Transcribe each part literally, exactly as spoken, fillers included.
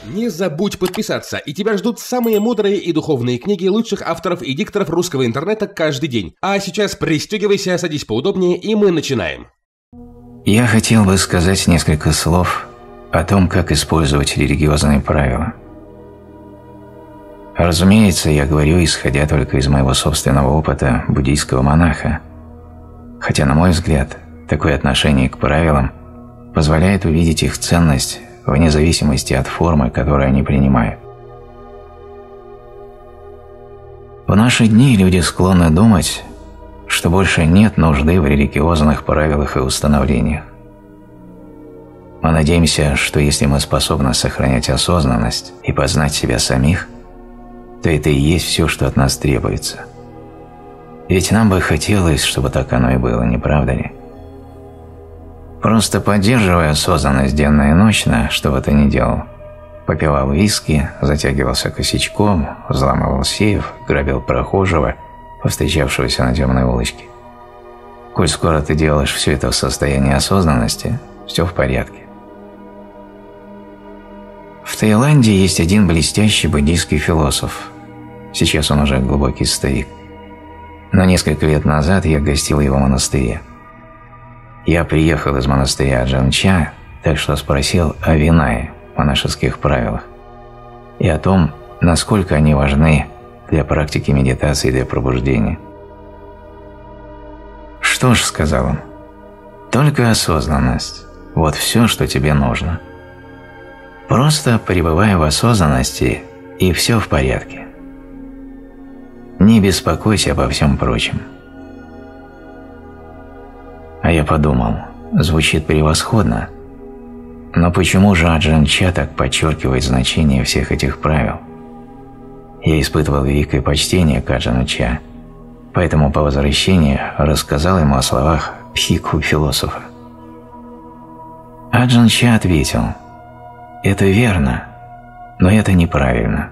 Не забудь подписаться, и тебя ждут самые мудрые и духовные книги лучших авторов и дикторов русского интернета каждый день. А сейчас пристегивайся, садись поудобнее, и мы начинаем. Я хотел бы сказать несколько слов о том, как использовать религиозные правила. Разумеется, я говорю, исходя только из моего собственного опыта буддийского монаха, хотя, на мой взгляд, такое отношение к правилам позволяет увидеть их ценность вне зависимости от формы, которую они принимают. В наши дни люди склонны думать, что больше нет нужды в религиозных правилах и установлениях. Мы надеемся, что если мы способны сохранять осознанность и познать себя самих, то это и есть все, что от нас требуется. Ведь нам бы хотелось, чтобы так оно и было, не правда ли? Просто поддерживая осознанность денно и ночно, что бы ты ни делал, попивал виски, затягивался косячком, взламывал сейф, грабил прохожего, повстречавшегося на темной улочке. Коль скоро ты делаешь все это в состоянии осознанности, все в порядке. В Таиланде есть один блестящий буддийский философ. Сейчас он уже глубокий старик. Но несколько лет назад я гостил в его монастыре. Я приехал из монастыря Аджан-Ча, так что спросил о Винае, монашеских правилах, и о том, насколько они важны для практики медитации и для пробуждения. «Что ж», — сказал он, — «только осознанность. Вот все, что тебе нужно. Просто пребывай в осознанности, и все в порядке. Не беспокойся обо всем прочем». А я подумал, звучит превосходно, но почему же Аджан-Ча так подчеркивает значение всех этих правил? Я испытывал великое почтение к Аджану-Ча, поэтому по возвращении рассказал ему о словах бхикху-философа. Аджан-Ча ответил: «Это верно, но это неправильно».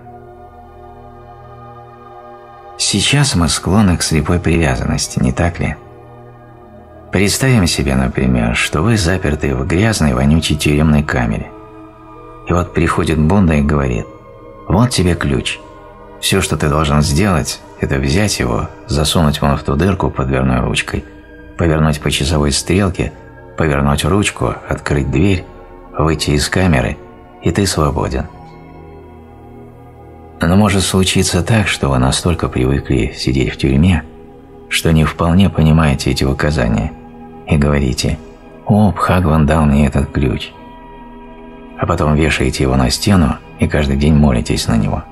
Сейчас мы склонны к слепой привязанности, не так ли? Представим себе, например, что вы заперты в грязной, вонючей тюремной камере. И вот приходит Будда и говорит: «Вот тебе ключ. Все, что ты должен сделать, это взять его, засунуть вон в ту дырку под дверной ручкой, повернуть по часовой стрелке, повернуть ручку, открыть дверь, выйти из камеры, и ты свободен». Но может случиться так, что вы настолько привыкли сидеть в тюрьме, что не вполне понимаете эти указания и говорите: «О, Бхагаван дал мне этот ключ», а потом вешаете его на стену и каждый день молитесь на него.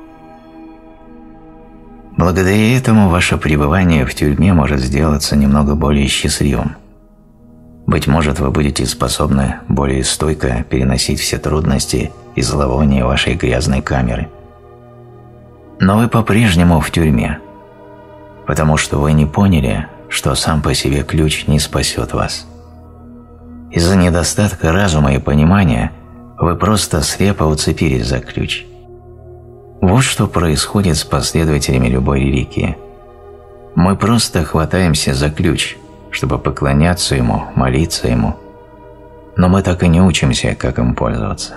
Благодаря этому ваше пребывание в тюрьме может сделаться немного более счастливым. Быть может, вы будете способны более стойко переносить все трудности и зловония вашей грязной камеры. Но вы по-прежнему в тюрьме, потому что вы не поняли, что сам по себе ключ не спасет вас. Из-за недостатка разума и понимания вы просто слепо уцепились за ключ. Вот что происходит с последователями любой религии. Мы просто хватаемся за ключ, чтобы поклоняться ему, молиться ему, но мы так и не учимся, как им пользоваться.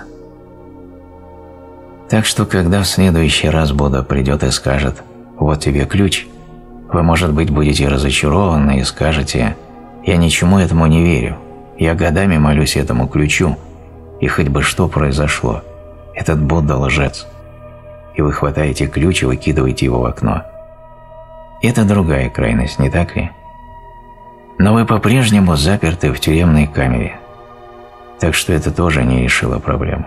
Так что, когда в следующий раз Будда придет и скажет: «Вот тебе ключ», вы, может быть, будете разочарованы и скажете: «Я ничему этому не верю, я годами молюсь этому ключу, и хоть бы что произошло, этот Будда лжец». И вы хватаете ключ и выкидываете его в окно. Это другая крайность, не так ли? Но вы по-прежнему заперты в тюремной камере, так что это тоже не решило проблему.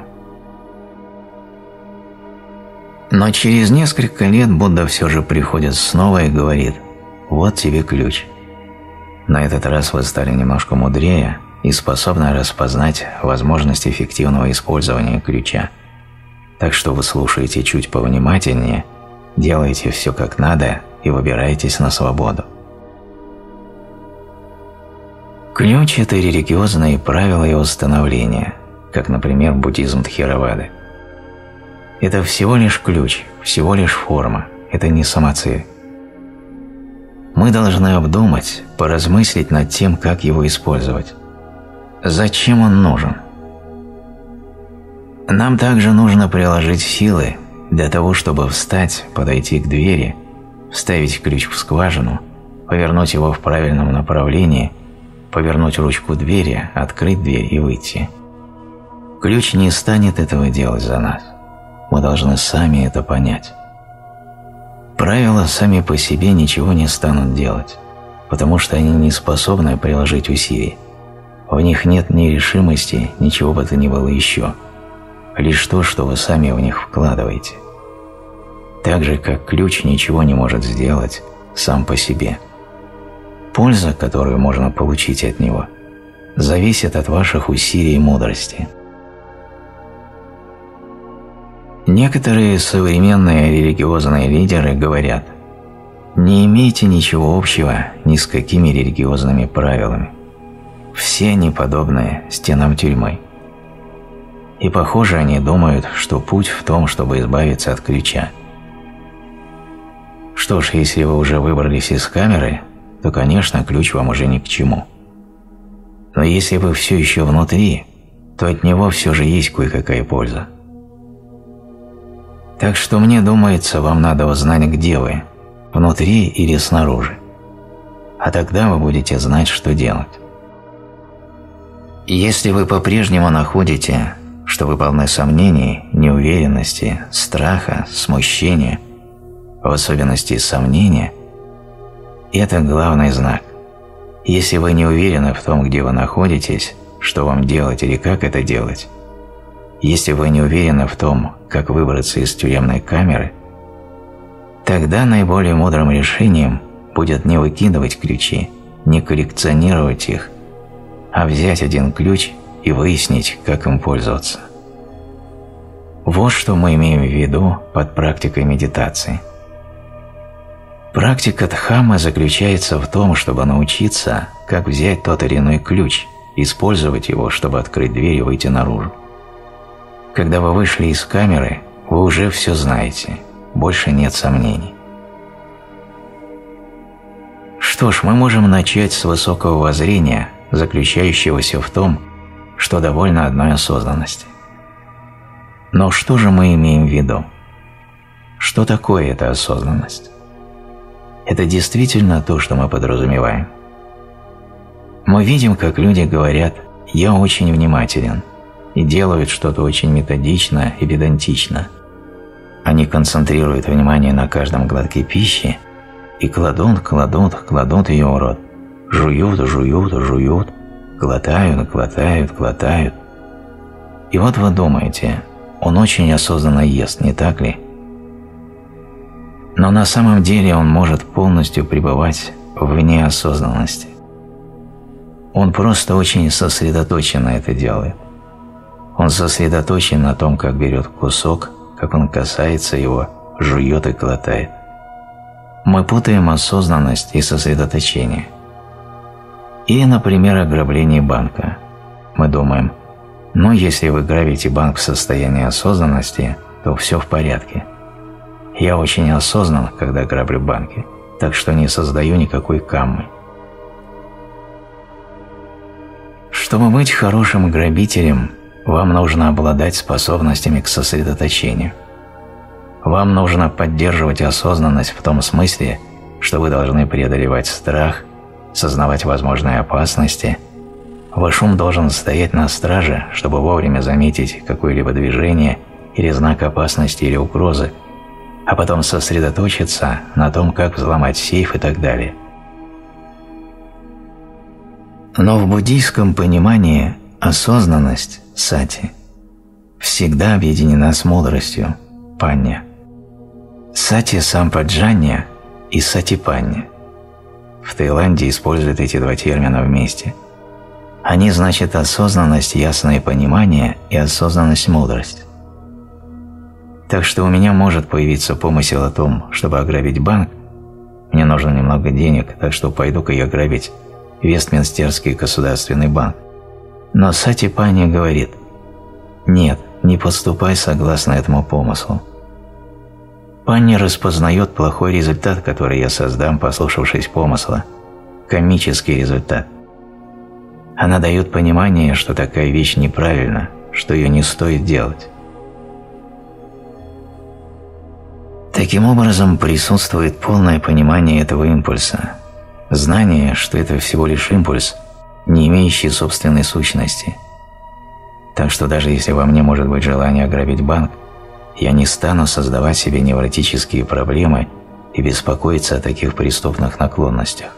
Но через несколько лет Будда все же приходит снова и говорит: «Вот тебе ключ». На этот раз вы стали немножко мудрее и способны распознать возможность эффективного использования ключа. Так что вы слушаете чуть повнимательнее, делаете все как надо и выбираетесь на свободу. Ключ – это религиозные правила и установления, как, например, буддизм Тхеравады. Это всего лишь ключ, всего лишь форма, это не самоцель. Мы должны обдумать, поразмыслить над тем, как его использовать. Зачем он нужен? Нам также нужно приложить силы для того, чтобы встать, подойти к двери, вставить ключ в скважину, повернуть его в правильном направлении, повернуть ручку двери, открыть дверь и выйти. Ключ не станет этого делать за нас. Мы должны сами это понять. Правила сами по себе ничего не станут делать, потому что они не способны приложить усилий. В них нет ни решимости, ничего бы то ни было еще. Лишь то, что вы сами в них вкладываете. Так же, как ключ ничего не может сделать сам по себе. Польза, которую можно получить от него, зависит от ваших усилий и мудрости. Некоторые современные религиозные лидеры говорят: не имейте ничего общего ни с какими религиозными правилами. Все они подобны стенам тюрьмы. И похоже, они думают, что путь в том, чтобы избавиться от ключа. Что ж, если вы уже выбрались из камеры, то, конечно, ключ вам уже ни к чему. Но если вы все еще внутри, то от него все же есть кое-какая польза. Так что, мне думается, вам надо узнать, где вы, внутри или снаружи. А тогда вы будете знать, что делать. Если вы по-прежнему находите, что вы полны сомнений, неуверенности, страха, смущения, в особенности сомнения, это главный знак. Если вы не уверены в том, где вы находитесь, что вам делать или как это делать, если вы не уверены в том, как выбраться из тюремной камеры, тогда наиболее мудрым решением будет не выкидывать ключи, не коллекционировать их, а взять один ключ и выяснить, как им пользоваться. Вот что мы имеем в виду под практикой медитации. Практика Дхаммы заключается в том, чтобы научиться, как взять тот или иной ключ, использовать его, чтобы открыть дверь и выйти наружу. Когда вы вышли из камеры, вы уже все знаете, больше нет сомнений. Что ж, мы можем начать с высокого воззрения, заключающегося в том, что довольно одной осознанности. Но что же мы имеем в виду? Что такое эта осознанность? Это действительно то, что мы подразумеваем. Мы видим, как люди говорят: «Я очень внимателен», и делают что-то очень методично и педантично. Они концентрируют внимание на каждом глотке пищи и кладут, кладут, кладут ее в рот. Жуют, жуют, жуют, глотают, глотают, глотают. И вот вы думаете, он очень осознанно ест, не так ли? Но на самом деле он может полностью пребывать вне осознанности. Он просто очень сосредоточенно это делает. Он сосредоточен на том, как берет кусок, как он касается его, жует и глотает. Мы путаем осознанность и сосредоточение. Или, например, ограбление банка. Мы думаем: ну, если вы грабите банк в состоянии осознанности, то все в порядке. Я очень осознан, когда граблю банки, так что не создаю никакой каммы. Чтобы быть хорошим грабителем, вам нужно обладать способностями к сосредоточению. Вам нужно поддерживать осознанность в том смысле, что вы должны преодолевать страх, сознавать возможные опасности. Ваш ум должен стоять на страже, чтобы вовремя заметить какое-либо движение или знак опасности или угрозы, а потом сосредоточиться на том, как взломать сейф и так далее. Но в буддийском понимании осознанность, сати, всегда объединена с мудростью, панья. Сати сампаджанья и сатипанья. В Таиланде используют эти два термина вместе. Они значат осознанность, ясное понимание и осознанность, мудрость. Так что у меня может появиться помысел о том, чтобы ограбить банк. Мне нужно немного денег, так что пойду-ка я грабить Вестминстерский государственный банк. Но сатипанья говорит: нет, не поступай согласно этому помыслу. Панья распознает плохой результат, который я создам, послушавшись помысла, комический результат. Она дает понимание, что такая вещь неправильна, что ее не стоит делать. Таким образом, присутствует полное понимание этого импульса, знание, что это всего лишь импульс, не имеющий собственной сущности. Так что даже если во мне может быть желание ограбить банк, я не стану создавать себе невротические проблемы и беспокоиться о таких преступных наклонностях.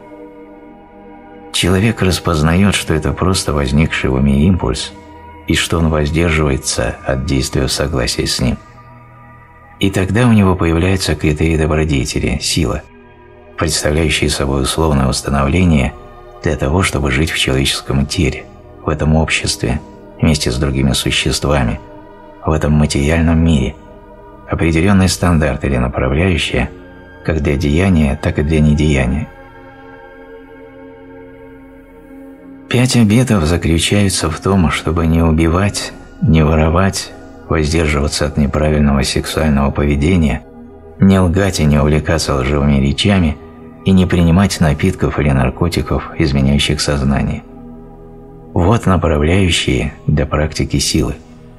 Человек распознает, что это просто возникший в уме импульс, и что он воздерживается от действия в согласии с ним. И тогда у него появляются критерии добродетели, сила, представляющие собой условное установление для того, чтобы жить в человеческом теле, в этом обществе, вместе с другими существами, в этом материальном мире, определенный стандарт или направляющее как для деяния, так и для недеяния. Пять обетов заключаются в том, чтобы не убивать, не воровать, воздерживаться от неправильного сексуального поведения, не лгать и не увлекаться лживыми речами и не принимать напитков или наркотиков, изменяющих сознание. Вот направляющие для практики силы.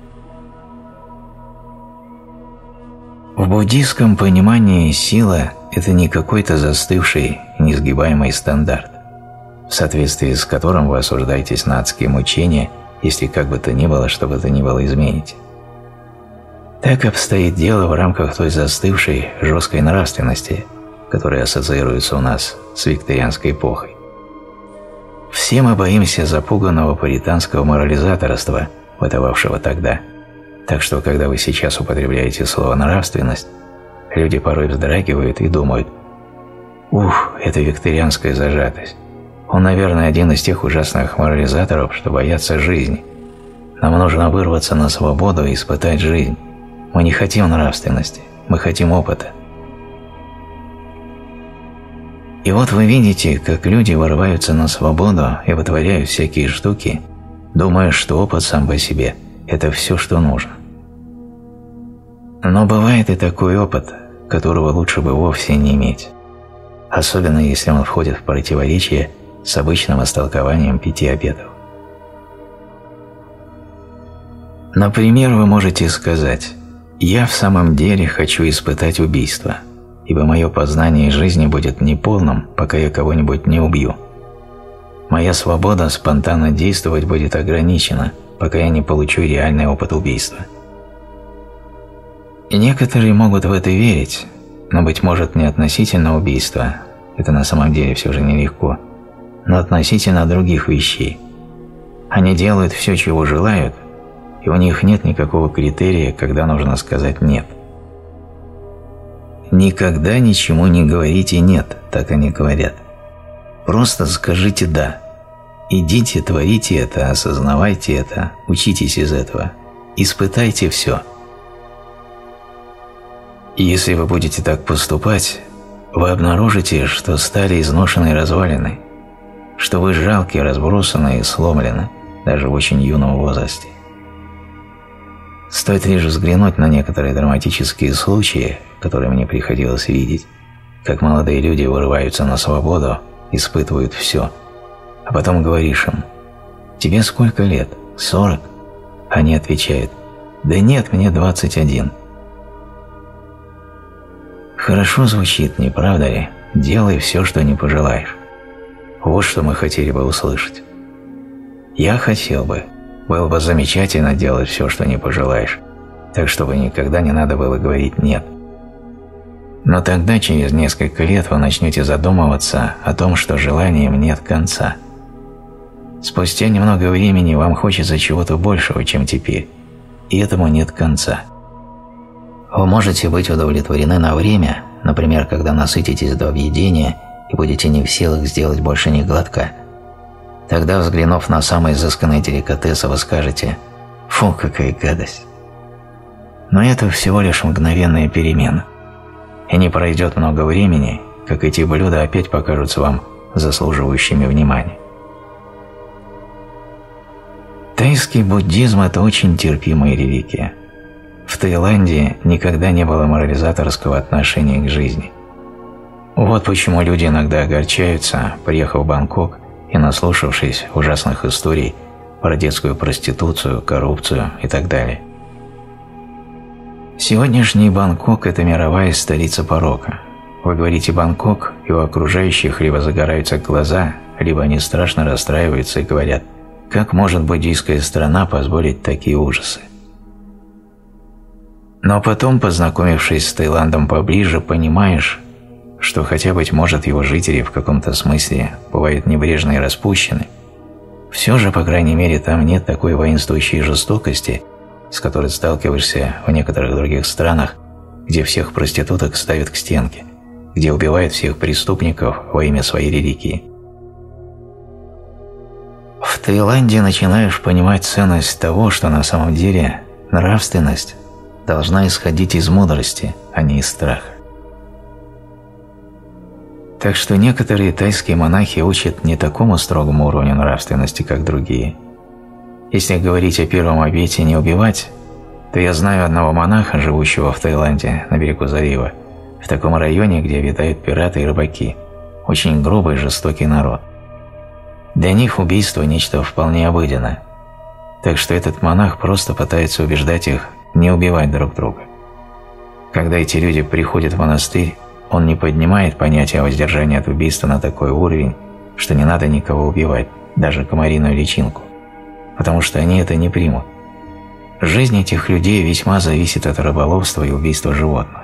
В буддийском понимании сила – это не какой-то застывший, несгибаемый стандарт, в соответствии с которым вы осуждаетесь на адские мучения, если как бы то ни было, что бы то ни было измените. Так обстоит дело в рамках той застывшей, жесткой нравственности, которая ассоциируется у нас с викторианской эпохой. Все мы боимся запуганного пуританского морализаторства, бытовавшего тогда. Так что, когда вы сейчас употребляете слово «нравственность», люди порой вздрагивают и думают: «Ух, это викторианская зажатость. Он, наверное, один из тех ужасных морализаторов, что боятся жизни. Нам нужно вырваться на свободу и испытать жизнь. Мы не хотим нравственности, мы хотим опыта». И вот вы видите, как люди вырываются на свободу и вытворяют всякие штуки, думая, что опыт сам по себе – это все, что нужно. Но бывает и такой опыт, которого лучше бы вовсе не иметь, особенно если он входит в противоречие с обычным истолкованием пяти обетов. Например, вы можете сказать: «Я в самом деле хочу испытать убийство, ибо мое познание жизни будет неполным, пока я кого-нибудь не убью. Моя свобода спонтанно действовать будет ограничена, пока я не получу реальный опыт убийства». И некоторые могут в это верить, но, быть может, не относительно убийства, это на самом деле все же нелегко, но относительно других вещей. Они делают все, чего желают, и у них нет никакого критерия, когда нужно сказать «нет». «Никогда ничему не говорите «нет», так они говорят. Просто скажите «да». Идите, творите это, осознавайте это, учитесь из этого, испытайте все. И если вы будете так поступать, вы обнаружите, что стали изношенной развалиной, что вы жалкие, разбросанные и сломлены, даже в очень юном возрасте. Стоит лишь взглянуть на некоторые драматические случаи, которые мне приходилось видеть, как молодые люди вырываются на свободу, испытывают все, а потом говоришь им: «Тебе сколько лет? Сорок?» Они отвечают: «Да нет, мне двадцать один». Хорошо звучит, не правда ли? Делай все, что не пожелаешь. Вот что мы хотели бы услышать. Я хотел бы. Было бы замечательно делать все, что не пожелаешь, так чтобы никогда не надо было говорить «нет». Но тогда через несколько лет вы начнете задумываться о том, что желаниям нет конца. Спустя немного времени вам хочется чего-то большего, чем теперь, и этому нет конца. Вы можете быть удовлетворены на время, например, когда насытитесь до объедения и будете не в силах сделать больше ни глотка. Тогда, взглянув на самые изысканные деликатесы, вы скажете: «Фу, какая гадость». Но это всего лишь мгновенная перемена. И не пройдет много времени, как эти блюда опять покажутся вам заслуживающими внимания. Тайский буддизм – это очень терпимая религия. В Таиланде никогда не было морализаторского отношения к жизни. Вот почему люди иногда огорчаются, приехав в Бангкок и наслушавшись ужасных историй про детскую проституцию, коррупцию и так далее. Сегодняшний Бангкок – это мировая столица порока. Вы говорите «Бангкок», и у окружающих либо загораются глаза, либо они страшно расстраиваются и говорят: как может буддийская страна позволить такие ужасы? Но потом, познакомившись с Таиландом поближе, понимаешь, что хотя, быть может, его жители в каком-то смысле бывают небрежны и распущены, все же, по крайней мере, там нет такой воинствующей жестокости, с которой сталкиваешься в некоторых других странах, где всех проституток ставят к стенке, где убивают всех преступников во имя своей религии. В Таиланде начинаешь понимать ценность того, что на самом деле нравственность должна исходить из мудрости, а не из страха. Так что некоторые тайские монахи учат не такому строгому уровню нравственности, как другие. Если говорить о первом обете «не убивать», то я знаю одного монаха, живущего в Таиланде, на берегу залива, в таком районе, где обитают пираты и рыбаки, очень грубый и жестокий народ. Для них убийство – нечто вполне обыденное. Так что этот монах просто пытается убеждать их не убивать друг друга. Когда эти люди приходят в монастырь, он не поднимает понятие о воздержании от убийства на такой уровень, что не надо никого убивать, даже комариную личинку, потому что они это не примут. Жизнь этих людей весьма зависит от рыболовства и убийства животных.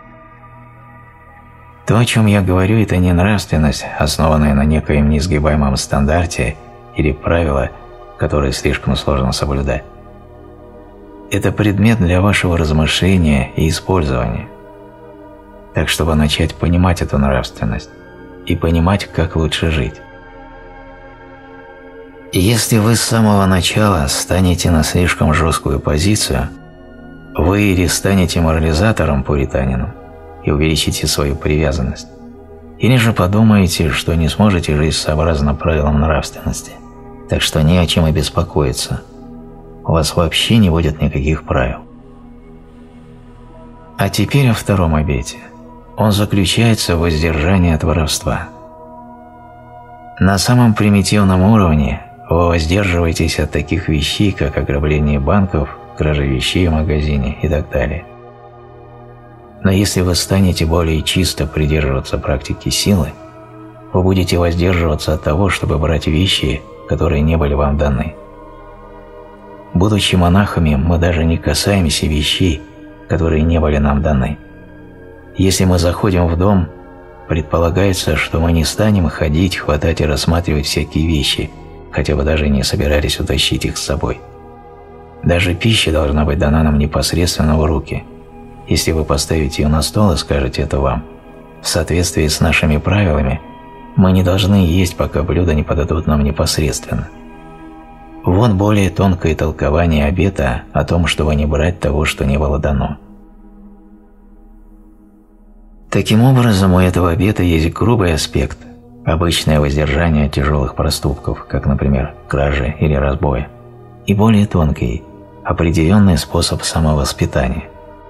То, о чем я говорю, это не нравственность, основанная на некоем неизгибаемом стандарте или правила, которые слишком сложно соблюдать. Это предмет для вашего размышления и использования. Так, чтобы начать понимать эту нравственность и понимать, как лучше жить. И если вы с самого начала станете на слишком жесткую позицию, вы или станете морализатором-пуританином и увеличите свою привязанность, или же подумаете, что не сможете жить сообразно правилам нравственности, так что не о чем и беспокоиться. У вас вообще не будет никаких правил. А теперь о втором обете. Он заключается в воздержании от воровства. На самом примитивном уровне вы воздерживаетесь от таких вещей, как ограбление банков, кража вещей в магазине и так далее. Но если вы станете более чисто придерживаться практики силы, вы будете воздерживаться от того, чтобы брать вещи, которые не были вам даны. Будучи монахами, мы даже не касаемся вещей, которые не были нам даны. Если мы заходим в дом, предполагается, что мы не станем ходить, хватать и рассматривать всякие вещи, хотя бы даже не собирались утащить их с собой. Даже пища должна быть дана нам непосредственно в руки. Если вы поставите ее на стол и скажете это вам, в соответствии с нашими правилами, мы не должны есть, пока блюда не подадут нам непосредственно. Вот более тонкое толкование обета о том, чтобы не брать того, что не было дано. Таким образом, у этого обета есть грубый аспект, обычное воздержание от тяжелых проступков, как, например, кражи или разбоя, и более тонкий, определенный способ самовоспитания.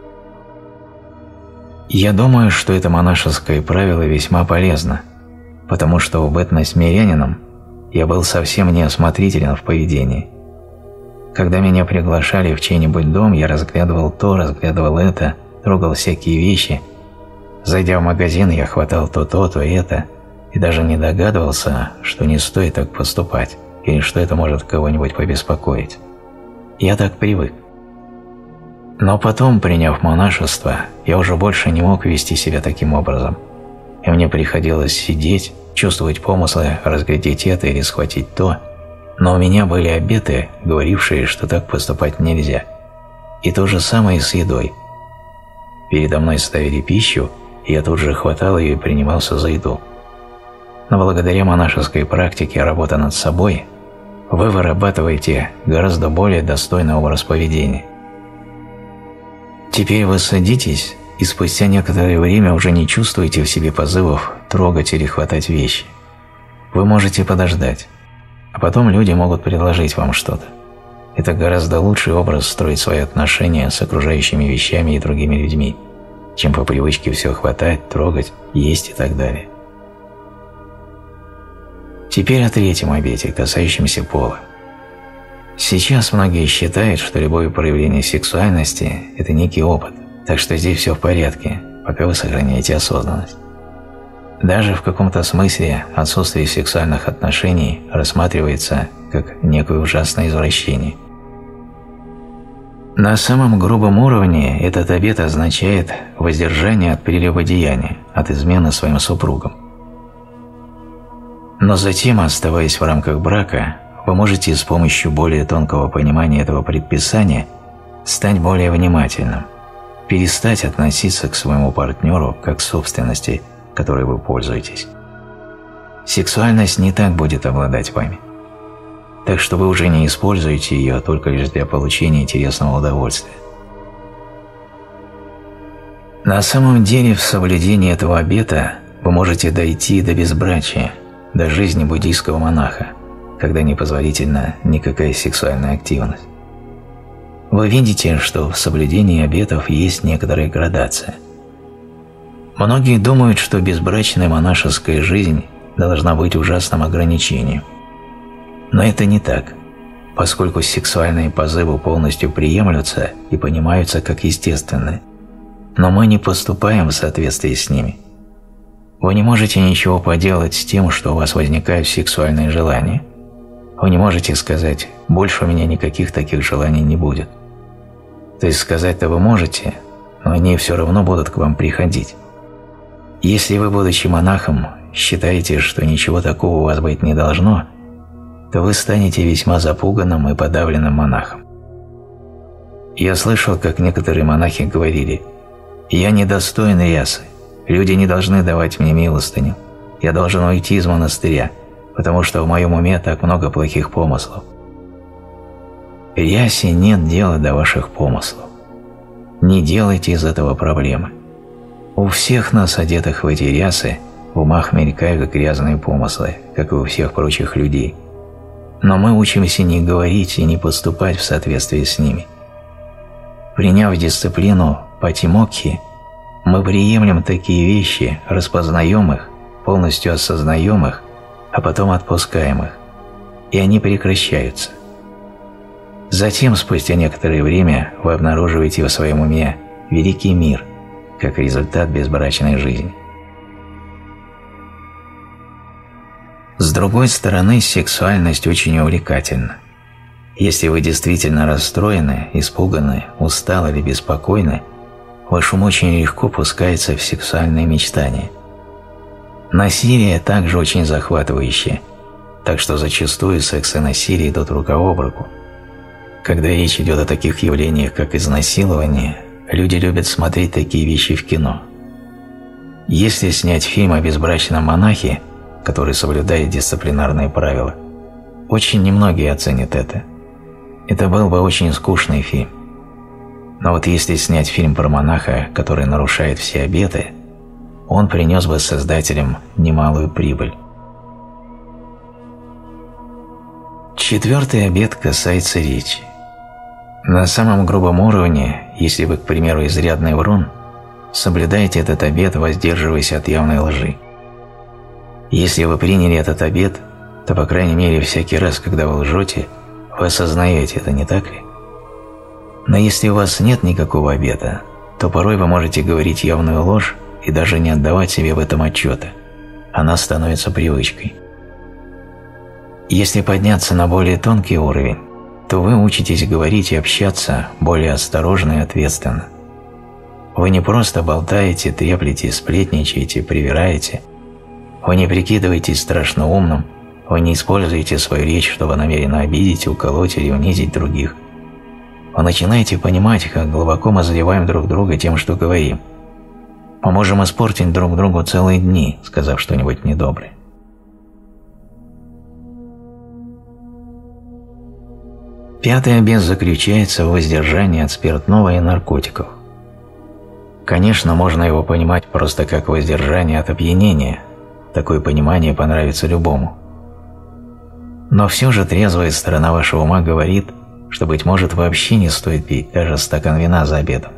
Я думаю, что это монашеское правило весьма полезно, потому что в бытность мирянином я был совсем неосмотрителен в поведении. Когда меня приглашали в чей-нибудь дом, я разглядывал то, разглядывал это, трогал всякие вещи. Зайдя в магазин, я хватал то, то, то это, и даже не догадывался, что не стоит так поступать, или что это может кого-нибудь побеспокоить. Я так привык. Но потом, приняв монашество, я уже больше не мог вести себя таким образом, и мне приходилось сидеть, чувствовать помыслы, разглядеть это или схватить то, но у меня были обеты, говорившие, что так поступать нельзя. И то же самое с едой. Передо мной ставили пищу, и я тут же хватал ее и принимался за еду. Но благодаря монашеской практике работы над собой, вы вырабатываете гораздо более достойный образ поведения. Теперь вы садитесь, и спустя некоторое время уже не чувствуете в себе позывов трогать или хватать вещи. Вы можете подождать, а потом люди могут предложить вам что-то. Это гораздо лучший образ строить свои отношения с окружающими вещами и другими людьми, чем по привычке все хватать, трогать, есть и так далее. Теперь о третьем обете, касающемся пола. Сейчас многие считают, что любое проявление сексуальности – это некий опыт, Так что здесь все в порядке, пока вы сохраняете осознанность. Даже в каком-то смысле отсутствие сексуальных отношений рассматривается как некое ужасное извращение. На самом грубом уровне этот обет означает воздержание от прелюбодеяния, от измены своим супругам. Но затем, оставаясь в рамках брака, вы можете с помощью более тонкого понимания этого предписания стать более внимательным, перестать относиться к своему партнеру как к собственности, которой вы пользуетесь. Сексуальность не так будет обладать вами. Так что вы уже не используете ее только лишь для получения интересного удовольствия. На самом деле, в соблюдении этого обета вы можете дойти до безбрачия, до жизни буддийского монаха, когда непозволительна никакая сексуальная активность. Вы видите, что в соблюдении обетов есть некоторая градация. Многие думают, что безбрачная монашеская жизнь должна быть ужасным ограничением. Но это не так, поскольку сексуальные позывы полностью приемлются и понимаются как естественные, но мы не поступаем в соответствии с ними. Вы не можете ничего поделать с тем, что у вас возникают сексуальные желания. Вы не можете сказать «больше у меня никаких таких желаний не будет». То есть сказать-то вы можете, но они все равно будут к вам приходить. Если вы, будучи монахом, считаете, что ничего такого у вас быть не должно, то вы станете весьма запуганным и подавленным монахом. Я слышал, как некоторые монахи говорили: «Я недостоин рясы, люди не должны давать мне милостыню, я должен уйти из монастыря, потому что в моем уме так много плохих помыслов». Рясе нет дела до ваших помыслов. Не делайте из этого проблемы. У всех нас, одетых в эти рясы, в умах мелькают грязные помыслы, как и у всех прочих людей. Но мы учимся не говорить и не поступать в соответствии с ними. Приняв дисциплину патимокхи, мы приемлем такие вещи, распознаем их, полностью осознаем их, а потом отпускаем их, и они прекращаются. Затем, спустя некоторое время, вы обнаруживаете в своем уме великий мир, как результат безбрачной жизни. С другой стороны, сексуальность очень увлекательна. Если вы действительно расстроены, испуганы, усталы или беспокойны, ваш ум очень легко пускается в сексуальные мечтания. Насилие также очень захватывающее, так что зачастую секс и насилие идут рука об руку. Когда речь идет о таких явлениях, как изнасилование, люди любят смотреть такие вещи в кино. Если снять фильм о безбрачном монахе, который соблюдает дисциплинарные правила, очень немногие оценят это. Это был бы очень скучный фильм. Но вот если снять фильм про монаха, который нарушает все обеты, он принес бы создателям немалую прибыль. Четвертый обет касается речи. На самом грубом уровне, если вы, к примеру, изрядный врун, соблюдайте этот обет, воздерживаясь от явной лжи. Если вы приняли этот обет, то, по крайней мере, всякий раз, когда вы лжете, вы осознаете это, не так ли? Но если у вас нет никакого обета, то порой вы можете говорить явную ложь и даже не отдавать себе в этом отчета. Она становится привычкой. Если подняться на более тонкий уровень, то вы учитесь говорить и общаться более осторожно и ответственно. Вы не просто болтаете, треплете, сплетничаете, привираете. Вы не прикидываетесь страшно умным, вы не используете свою речь, чтобы намеренно обидеть, уколоть или унизить других. Вы начинаете понимать, как глубоко мы задеваем друг друга тем, что говорим. Мы можем испортить друг другу целые дни, сказав что-нибудь недоброе. Пятый обет заключается в воздержании от спиртного и наркотиков. Конечно, можно его понимать просто как воздержание от опьянения. Такое понимание понравится любому. Но все же трезвая сторона вашего ума говорит, что, быть может, вообще не стоит пить даже стакан вина за обедом.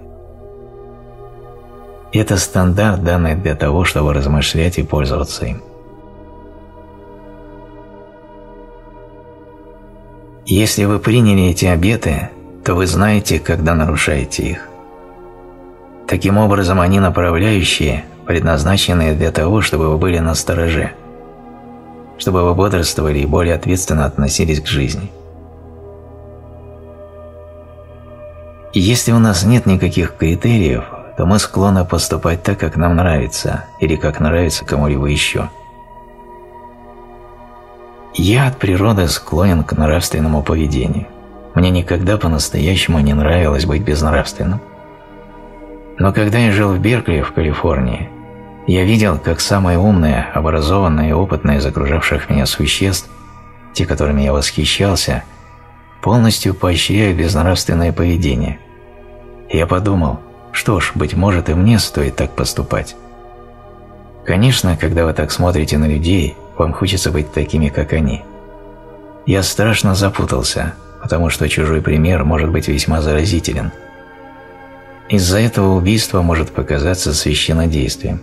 Это стандарт, данный для того, чтобы размышлять и пользоваться им. Если вы приняли эти обеты, то вы знаете, когда нарушаете их. Таким образом, они направляющие, предназначенные для того, чтобы вы были настороже, чтобы вы бодрствовали и более ответственно относились к жизни. И если у нас нет никаких критериев, то мы склонны поступать так, как нам нравится, или как нравится кому-либо еще. Я от природы склонен к нравственному поведению. Мне никогда по-настоящему не нравилось быть безнравственным. Но когда я жил в Беркли, в Калифорнии, я видел, как самые умные, образованные и опытные из окружавших меня существ, те, которыми я восхищался, полностью поощряют безнравственное поведение. И я подумал, что ж, быть может, и мне стоит так поступать. Конечно, когда вы так смотрите на людей, вам хочется быть такими, как они. Я страшно запутался, потому что чужой пример может быть весьма заразителен. Из-за этого убийство может показаться священнодействием.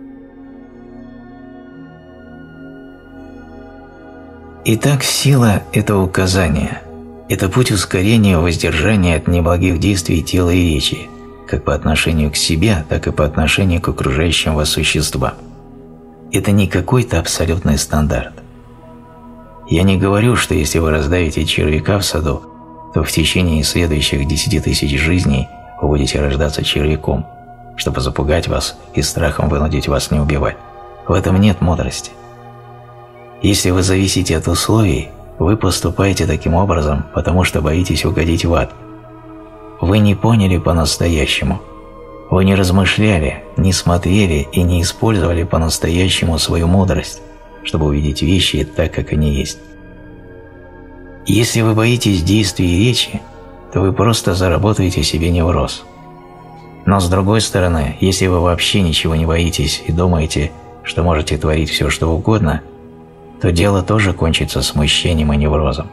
Итак, сила – это указание. Это путь ускорения воздержания от неблагих действий тела и речи, как по отношению к себе, так и по отношению к окружающим вас существам. Это не какой-то абсолютный стандарт. Я не говорю, что если вы раздавите червяка в саду, то в течение следующих десяти тысяч жизней вы будете рождаться червяком, чтобы запугать вас и страхом вынудить вас не убивать. В этом нет мудрости. Если вы зависите от условий, вы поступаете таким образом, потому что боитесь угодить в ад. Вы не поняли по-настоящему. Вы не размышляли, не смотрели и не использовали по-настоящему свою мудрость, чтобы увидеть вещи так, как они есть. Если вы боитесь действий и речи, то вы просто заработаете себе невроз. Но с другой стороны, если вы вообще ничего не боитесь и думаете, что можете творить все, что угодно, то дело тоже кончится смущением и неврозом.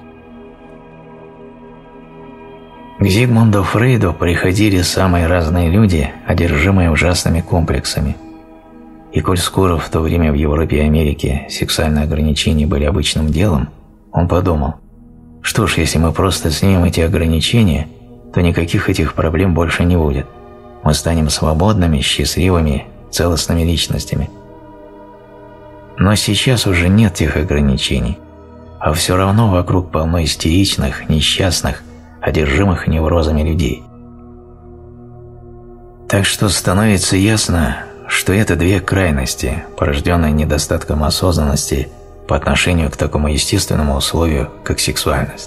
К Зигмунду Фрейду приходили самые разные люди, одержимые ужасными комплексами. И коль скоро в то время в Европе и Америке сексуальные ограничения были обычным делом, он подумал, что ж, если мы просто снимем эти ограничения, то никаких этих проблем больше не будет. Мы станем свободными, счастливыми, целостными личностями. Но сейчас уже нет тех ограничений, а все равно вокруг полно истеричных, несчастных, одержимых неврозами людей. Так что становится ясно, что это две крайности, порожденные недостатком осознанности по отношению к такому естественному условию, как сексуальность.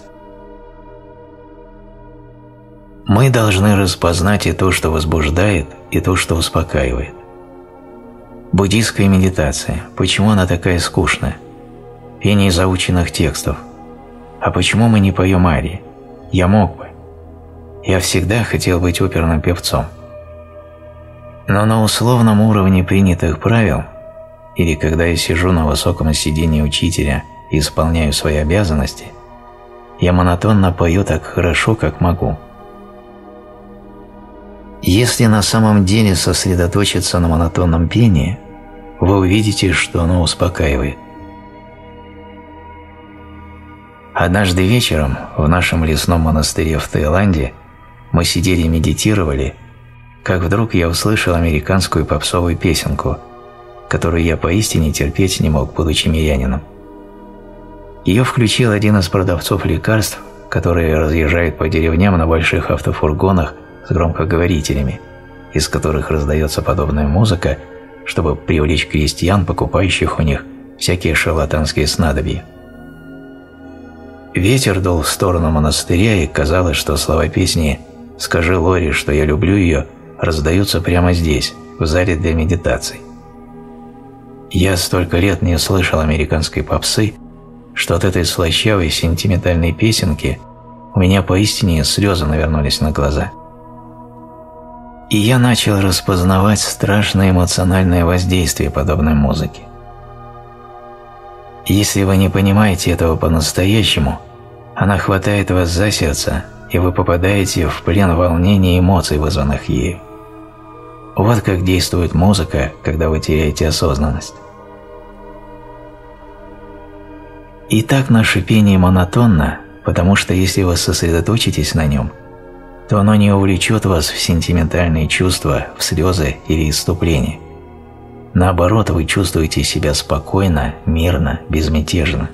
Мы должны распознать и то, что возбуждает, и то, что успокаивает. Буддийская медитация, почему она такая скучная? Пение заученных текстов. А почему мы не поем арии? Я мог бы. Я всегда хотел быть оперным певцом. Но на условном уровне принятых правил, или когда я сижу на высоком сиденье учителя и исполняю свои обязанности, я монотонно пою так хорошо, как могу. Если на самом деле сосредоточиться на монотонном пении, вы увидите, что оно успокаивает. Однажды вечером в нашем лесном монастыре в Таиланде мы сидели и медитировали, как вдруг я услышал американскую попсовую песенку, которую я поистине терпеть не мог, будучи мирянином. Ее включил один из продавцов лекарств, которые разъезжают по деревням на больших автофургонах с громкоговорителями, из которых раздается подобная музыка, чтобы привлечь крестьян, покупающих у них всякие шарлатанские снадобья. Ветер дул в сторону монастыря, и казалось, что слова песни «Скажи Лори, что я люблю ее» раздаются прямо здесь, в зале для медитаций. Я столько лет не слышал американской попсы, что от этой слащавой сентиментальной песенки у меня поистине слезы навернулись на глаза. И я начал распознавать страшное эмоциональное воздействие подобной музыки. Если вы не понимаете этого по-настоящему, она хватает вас за сердце, и вы попадаете в плен волнения и эмоций, вызванных ею. Вот как действует музыка, когда вы теряете осознанность. Итак, наше пение монотонно, потому что если вы сосредоточитесь на нем, то оно не увлечет вас в сентиментальные чувства, в слезы или исступления. Наоборот, вы чувствуете себя спокойно, мирно, безмятежно.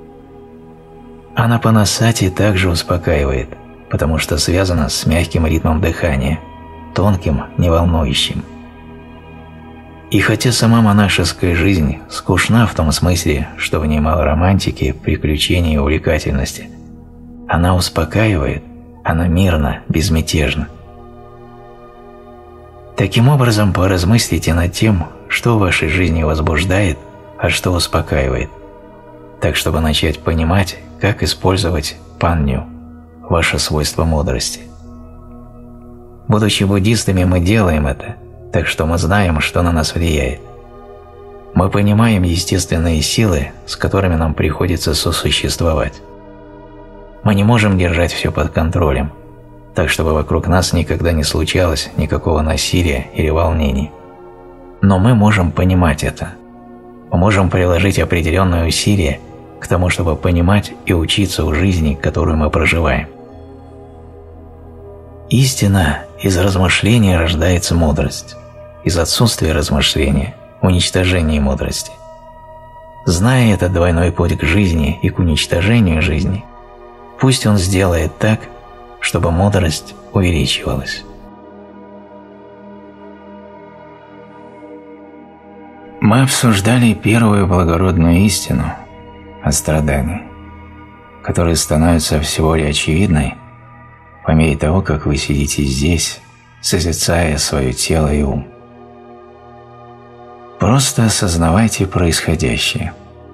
Анапанасати также успокаивает, потому что связано с мягким ритмом дыхания, тонким, неволнующим. И хотя сама монашеская жизнь скучна в том смысле, что в ней мало романтики, приключений и увлекательности, она успокаивает, она мирна, безмятежна. Таким образом, поразмыслите над тем, что в вашей жизни возбуждает, а что успокаивает, так чтобы начать понимать, как использовать панню, ваше свойство мудрости. Будучи буддистами, мы делаем это, так что мы знаем, что на нас влияет. Мы понимаем естественные силы, с которыми нам приходится сосуществовать. Мы не можем держать все под контролем, так чтобы вокруг нас никогда не случалось никакого насилия или волнений. Но мы можем понимать это. Мы можем приложить определенные усилия к тому, чтобы понимать и учиться у жизни, которую мы проживаем. Истина из размышления рождается мудрость, из отсутствия размышления – уничтожение мудрости. Зная этот двойной путь к жизни и к уничтожению жизни, пусть он сделает так, чтобы мудрость увеличивалась. Мы обсуждали первую благородную истину о страдании, которая становится все более очевидной по мере того, как вы сидите здесь, созерцая свое тело и ум. Просто осознавайте происходящее.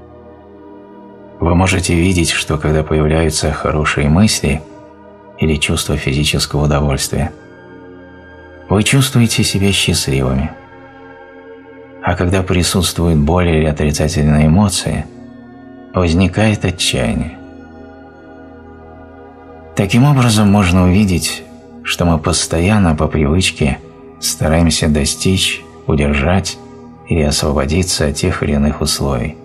Вы можете видеть, что когда появляются хорошие мысли или чувство физического удовольствия, вы чувствуете себя счастливыми. А когда присутствуют боль или отрицательные эмоции, возникает отчаяние. Таким образом, можно увидеть, что мы постоянно по привычке стараемся достичь, удержать или освободиться от тех или иных условий.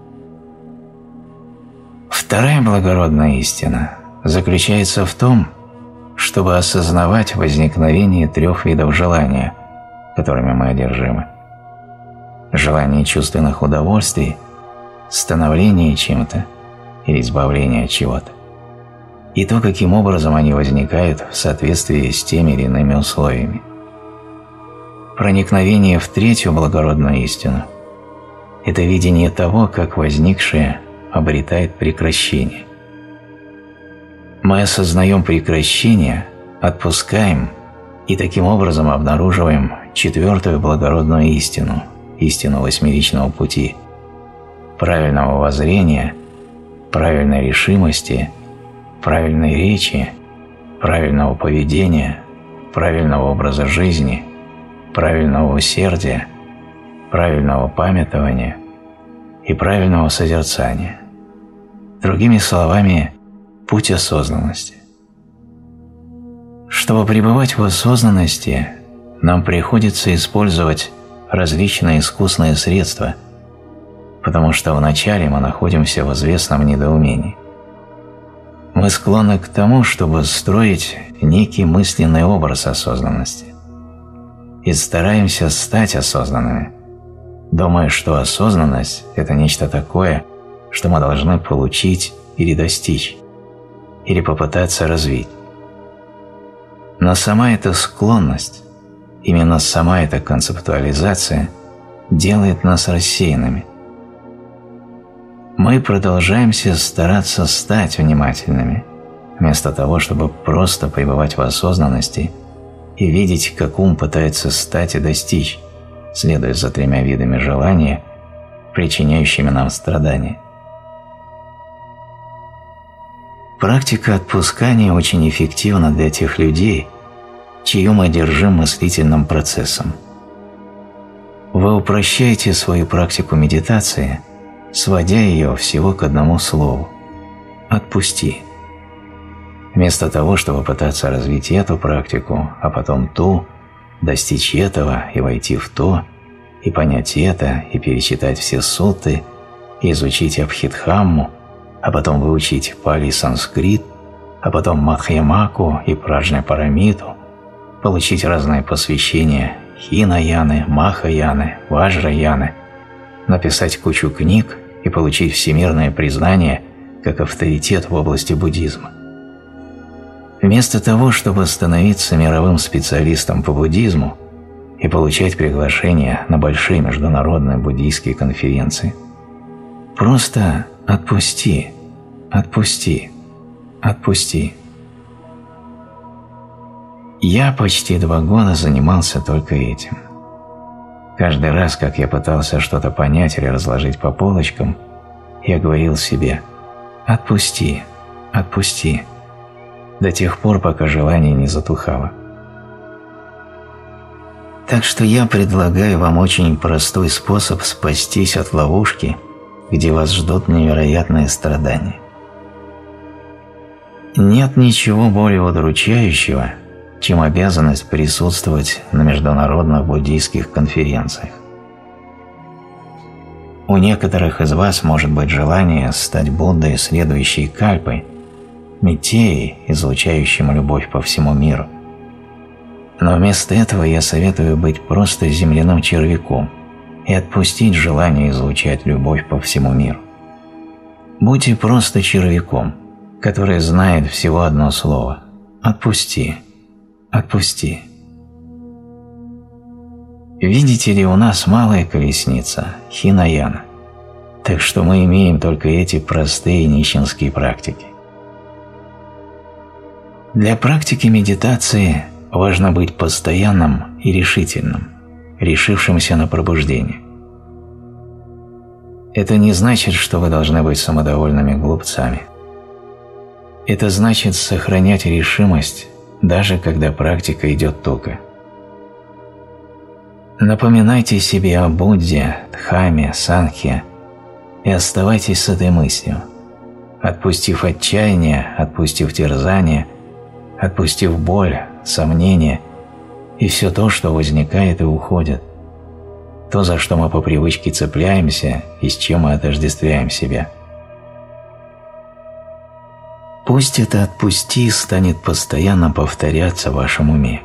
Вторая благородная истина заключается в том, чтобы осознавать возникновение трех видов желания, которыми мы одержимы. Желание чувственных удовольствий, становление чем-то или избавление от чего-то, и то, каким образом они возникают в соответствии с теми или иными условиями. Проникновение в третью благородную истину – это видение того, как возникшее обретает прекращение. Мы осознаем прекращение, отпускаем и таким образом обнаруживаем четвертую благородную истину, истину восьмеричного пути, правильного воззрения, правильной решимости, правильной речи, правильного поведения, правильного образа жизни, правильного усердия, правильного памятования и правильного созерцания. Другими словами, путь осознанности. Чтобы пребывать в осознанности, нам приходится использовать различные искусные средства, потому что вначале мы находимся в известном недоумении. Мы склонны к тому, чтобы строить некий мысленный образ осознанности и стараемся стать осознанными, думая, что осознанность – это нечто такое, что мы должны получить или достичь, или попытаться развить. Но сама эта склонность, именно сама эта концептуализация делает нас рассеянными. Мы продолжаемся стараться стать внимательными, вместо того, чтобы просто пребывать в осознанности и видеть, как ум пытается стать и достичь, следуя за тремя видами желания, причиняющими нам страдания. Практика отпускания очень эффективна для тех людей, чей ум одержим мыслительным процессом. Вы упрощаете свою практику медитации, сводя ее всего к одному слову – «отпусти». Вместо того, чтобы пытаться развить эту практику, а потом ту, достичь этого и войти в то, и понять это, и перечитать все сутты, и изучить Абхидхамму, а потом выучить пали и санскрит, а потом Мадхьямаку и Праджняпарамиту, получить разные посвящения Хинаяны, Махаяны, Ваджраяны, написать кучу книг и получить всемирное признание как авторитет в области буддизма. Вместо того, чтобы становиться мировым специалистом по буддизму и получать приглашения на большие международные буддийские конференции, просто отпусти, отпусти, отпусти. Я почти два года занимался только этим. Каждый раз, как я пытался что-то понять или разложить по полочкам, я говорил себе: «Отпусти, отпусти», до тех пор, пока желание не затухало. Так что я предлагаю вам очень простой способ спастись от ловушки, где вас ждут невероятные страдания. Нет ничего более удручающего, чем обязанность присутствовать на международных буддийских конференциях. У некоторых из вас может быть желание стать Буддой следующей кальпы, Миттеей, излучающим любовь по всему миру. Но вместо этого я советую быть просто земляным червяком и отпустить желание излучать любовь по всему миру. Будьте просто червяком, который знает всего одно слово – «отпусти». Отпусти. Видите ли, у нас малая колесница, Хинаяна, так что мы имеем только эти простые нищенские практики. Для практики медитации важно быть постоянным и решительным, решившимся на пробуждение. Это не значит, что вы должны быть самодовольными глупцами. Это значит сохранять решимость, даже когда практика идет туго. Напоминайте себе о Будде, Дхамме, Сангхе и оставайтесь с этой мыслью, отпустив отчаяние, отпустив терзание, отпустив боль, сомнения и все то, что возникает и уходит, то, за что мы по привычке цепляемся и с чем мы отождествляем себя. Пусть это «отпусти» станет постоянно повторяться в вашем уме,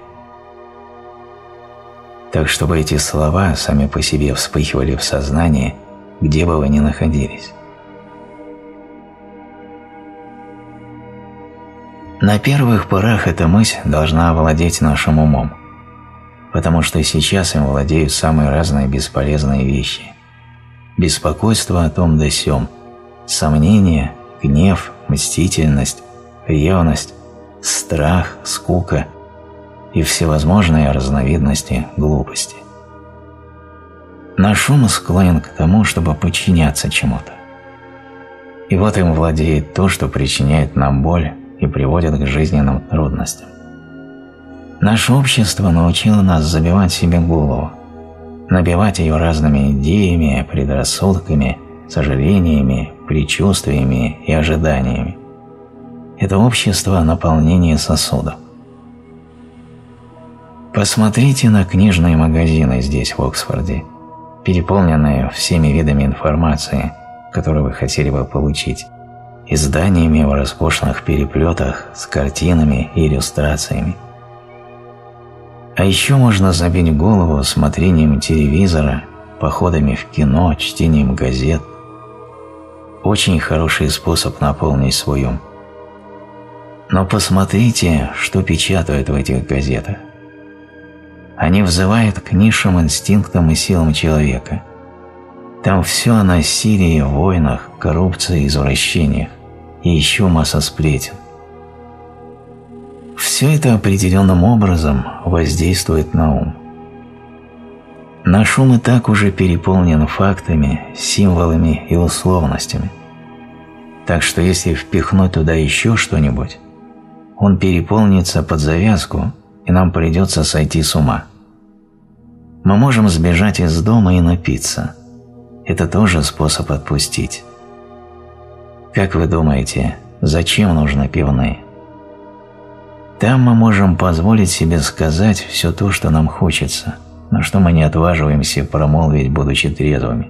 так чтобы эти слова сами по себе вспыхивали в сознании, где бы вы ни находились. На первых порах эта мысль должна овладеть нашим умом, потому что сейчас им владеют самые разные бесполезные вещи. Беспокойство о том да сём, сомнения, гнев, мстительность, ревность, страх, скука и всевозможные разновидности глупости. Наш ум склонен к тому, чтобы подчиняться чему-то. И вот им владеет то, что причиняет нам боль и приводит к жизненным трудностям. Наше общество научило нас забивать себе голову, набивать ее разными идеями, предрассудками, сожалениями, предчувствиями и ожиданиями. Это общество наполнения сосудов. Посмотрите на книжные магазины здесь, в Оксфорде, переполненные всеми видами информации, которую вы хотели бы получить, изданиями в роскошных переплетах с картинами и иллюстрациями. А еще можно забить голову смотрением телевизора, походами в кино, чтением газет. Очень хороший способ наполнить свой ум. Но посмотрите, что печатают в этих газетах. Они взывают к низшим инстинктам и силам человека. Там все о насилии, войнах, коррупции, извращениях и еще масса сплетен. Все это определенным образом воздействует на ум. Наш ум и так уже переполнен фактами, символами и условностями. Так что если впихнуть туда еще что-нибудь, он переполнится под завязку, и нам придется сойти с ума. Мы можем сбежать из дома и напиться. Это тоже способ отпустить. Как вы думаете, зачем нужны пивные? Там мы можем позволить себе сказать все то, что нам хочется, но что мы не отваживаемся промолвить, будучи трезвыми.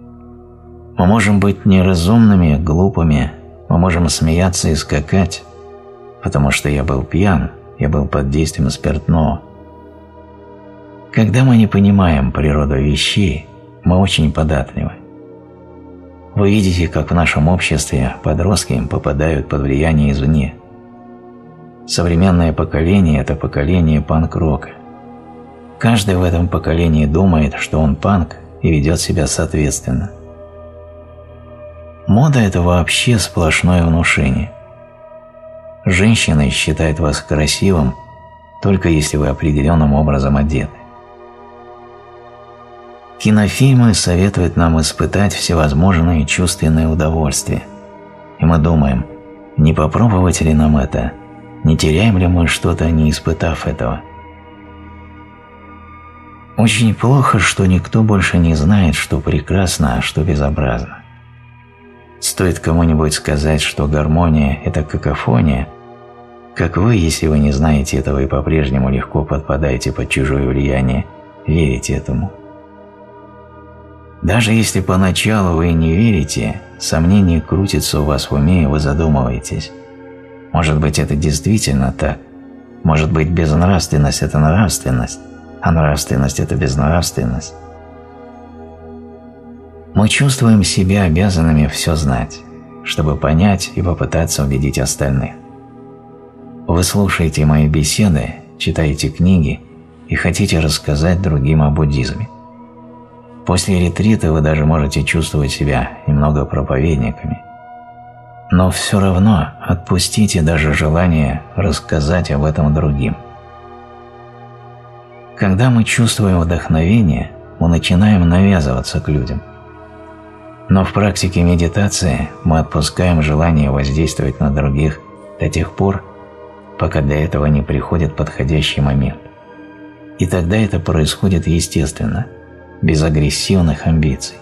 Мы можем быть неразумными, глупыми, мы можем смеяться и скакать, потому что я был пьян, я был под действием спиртного. Когда мы не понимаем природу вещей, мы очень податливы. Вы видите, как в нашем обществе подростки попадают под влияние извне. Современное поколение – это поколение панк-рока. Каждый в этом поколении думает, что он панк, и ведет себя соответственно. Мода – это вообще сплошное внушение. Женщины считают вас красивым, только если вы определенным образом одеты. Кинофильмы советуют нам испытать всевозможные чувственные удовольствия, и мы думаем, не попробовать ли нам это, не теряем ли мы что-то, не испытав этого. Очень плохо, что никто больше не знает, что прекрасно, а что безобразно. Стоит кому-нибудь сказать, что гармония – это какофония, как вы, если вы не знаете этого и по-прежнему легко подпадаете под чужое влияние, верите этому. Даже если поначалу вы не верите, сомнение крутится у вас в уме, и вы задумываетесь. Может быть, это действительно так? Может быть, безнравственность – это нравственность, а нравственность – это безнравственность? Мы чувствуем себя обязанными все знать, чтобы понять и попытаться убедить остальных. Вы слушаете мои беседы, читаете книги и хотите рассказать другим о буддизме. После ретрита вы даже можете чувствовать себя немного проповедниками. Но все равно отпустите даже желание рассказать об этом другим. Когда мы чувствуем вдохновение, мы начинаем навязываться к людям. Но в практике медитации мы отпускаем желание воздействовать на других до тех пор, пока для этого не приходит подходящий момент. И тогда это происходит естественно, без агрессивных амбиций.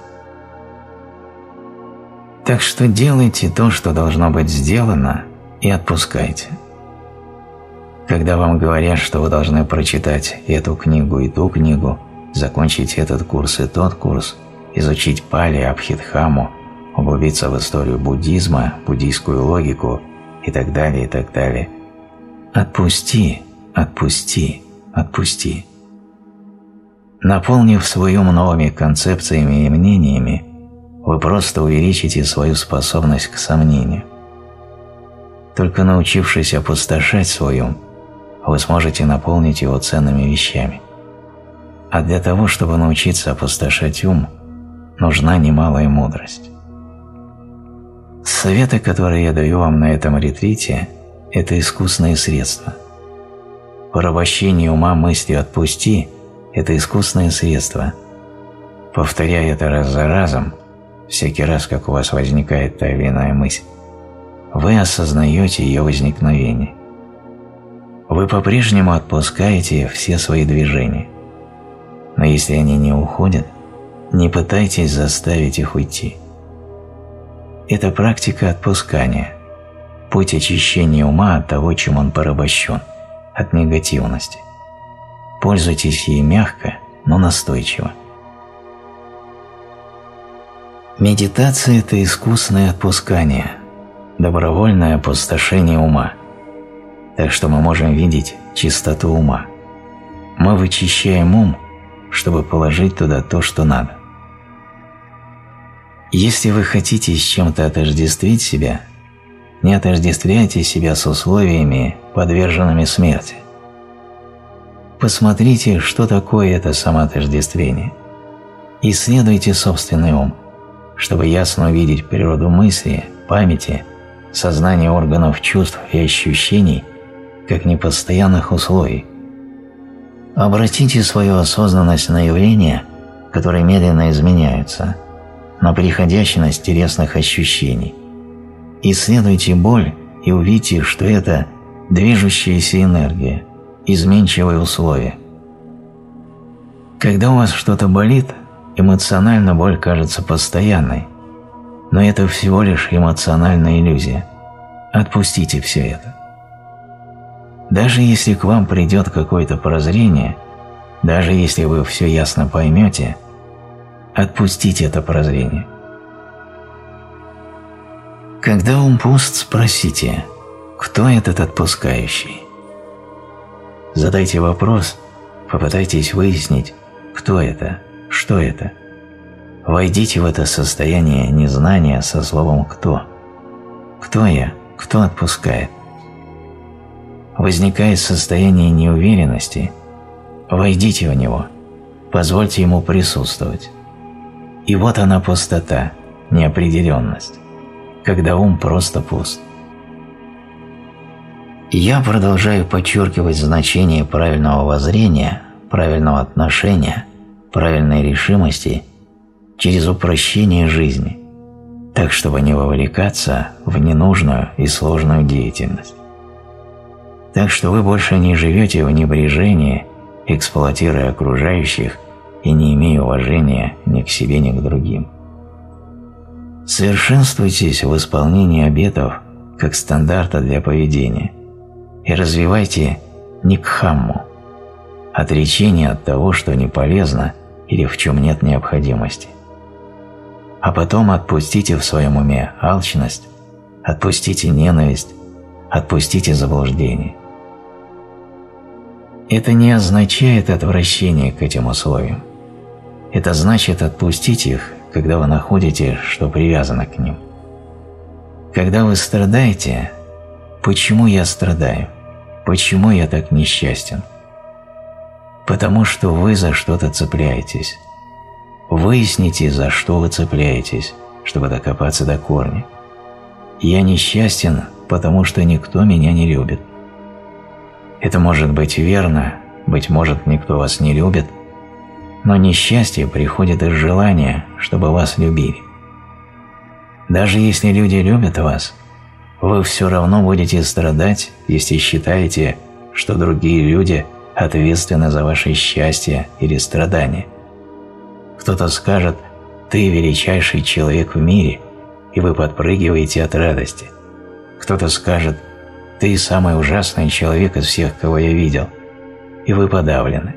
Так что делайте то, что должно быть сделано, и отпускайте. Когда вам говорят, что вы должны прочитать эту книгу и ту книгу, закончить этот курс и тот курс, изучить Пали, Абхидхаму, углубиться в историю буддизма, буддийскую логику и так далее, и так далее, отпусти, отпусти, отпусти. Наполнив свой ум новыми концепциями и мнениями, вы просто увеличите свою способность к сомнению. Только научившись опустошать свой ум, вы сможете наполнить его ценными вещами. А для того, чтобы научиться опустошать ум, нужна немалая мудрость. Советы, которые я даю вам на этом ретрите, это искусные средства. Порабощение ума мыслью «отпусти» – это искусное средство. Повторяя это раз за разом, всякий раз, как у вас возникает та или иная мысль, вы осознаете ее возникновение. Вы по-прежнему отпускаете все свои движения. Но если они не уходят, не пытайтесь заставить их уйти. Это практика отпускания, путь очищения ума от того, чем он порабощен, от негативности. Пользуйтесь ей мягко, но настойчиво. Медитация – это искусное отпускание, добровольное опустошение ума. Так что мы можем видеть чистоту ума. Мы вычищаем ум, чтобы положить туда то, что надо. Если вы хотите с чем-то отождествить себя, не отождествляйте себя с условиями, подверженными смерти. Посмотрите, что такое это самоотождествление. Исследуйте собственный ум, чтобы ясно увидеть природу мысли, памяти, сознания органов чувств и ощущений как непостоянных условий. Обратите свою осознанность на явления, которые медленно изменяются, на приходящность телесных ощущений. Исследуйте боль и увидите, что это движущаяся энергия, изменчивые условия. Когда у вас что-то болит, эмоционально боль кажется постоянной, но это всего лишь эмоциональная иллюзия. Отпустите все это. Даже если к вам придет какое-то прозрение, даже если вы все ясно поймете, отпустите это прозрение. Когда ум пуст, спросите, Кто этот отпускающий? Задайте вопрос, попытайтесь выяснить, кто это, что это. Войдите в это состояние незнания со словом «кто». Кто я? Кто отпускает? Возникает состояние неуверенности, войдите в него, позвольте ему присутствовать. И вот она пустота, неопределенность, когда ум просто пуст. Я продолжаю подчеркивать значение правильного воззрения, правильного отношения, правильной решимости через упрощение жизни, так, чтобы не вовлекаться в ненужную и сложную деятельность. Так что вы больше не живете в небрежении, эксплуатируя окружающих и не имея уважения ни к себе, ни к другим. Совершенствуйтесь в исполнении обетов как стандарта для поведения и развивайте никхамму, отречение от того, что не полезно или в чем нет необходимости. А потом отпустите в своем уме алчность, отпустите ненависть, отпустите заблуждение. Это не означает отвращение к этим условиям. Это значит отпустить их, когда вы находите, что привязано к ним. Когда вы страдаете, почему я страдаю? Почему я так несчастен? Потому что вы за что-то цепляетесь. Выясните, за что вы цепляетесь, чтобы докопаться до корня. Я несчастен, потому что никто меня не любит. Это может быть верно, быть может, никто вас не любит, но несчастье приходит из желания, чтобы вас любили. Даже если люди любят вас, вы все равно будете страдать, если считаете, что другие люди ответственны за ваше счастье или страдания. Кто-то скажет: «Ты величайший человек в мире», и вы подпрыгиваете от радости. Кто-то скажет: «Ты самый ужасный человек из всех, кого я видел», и вы подавлены.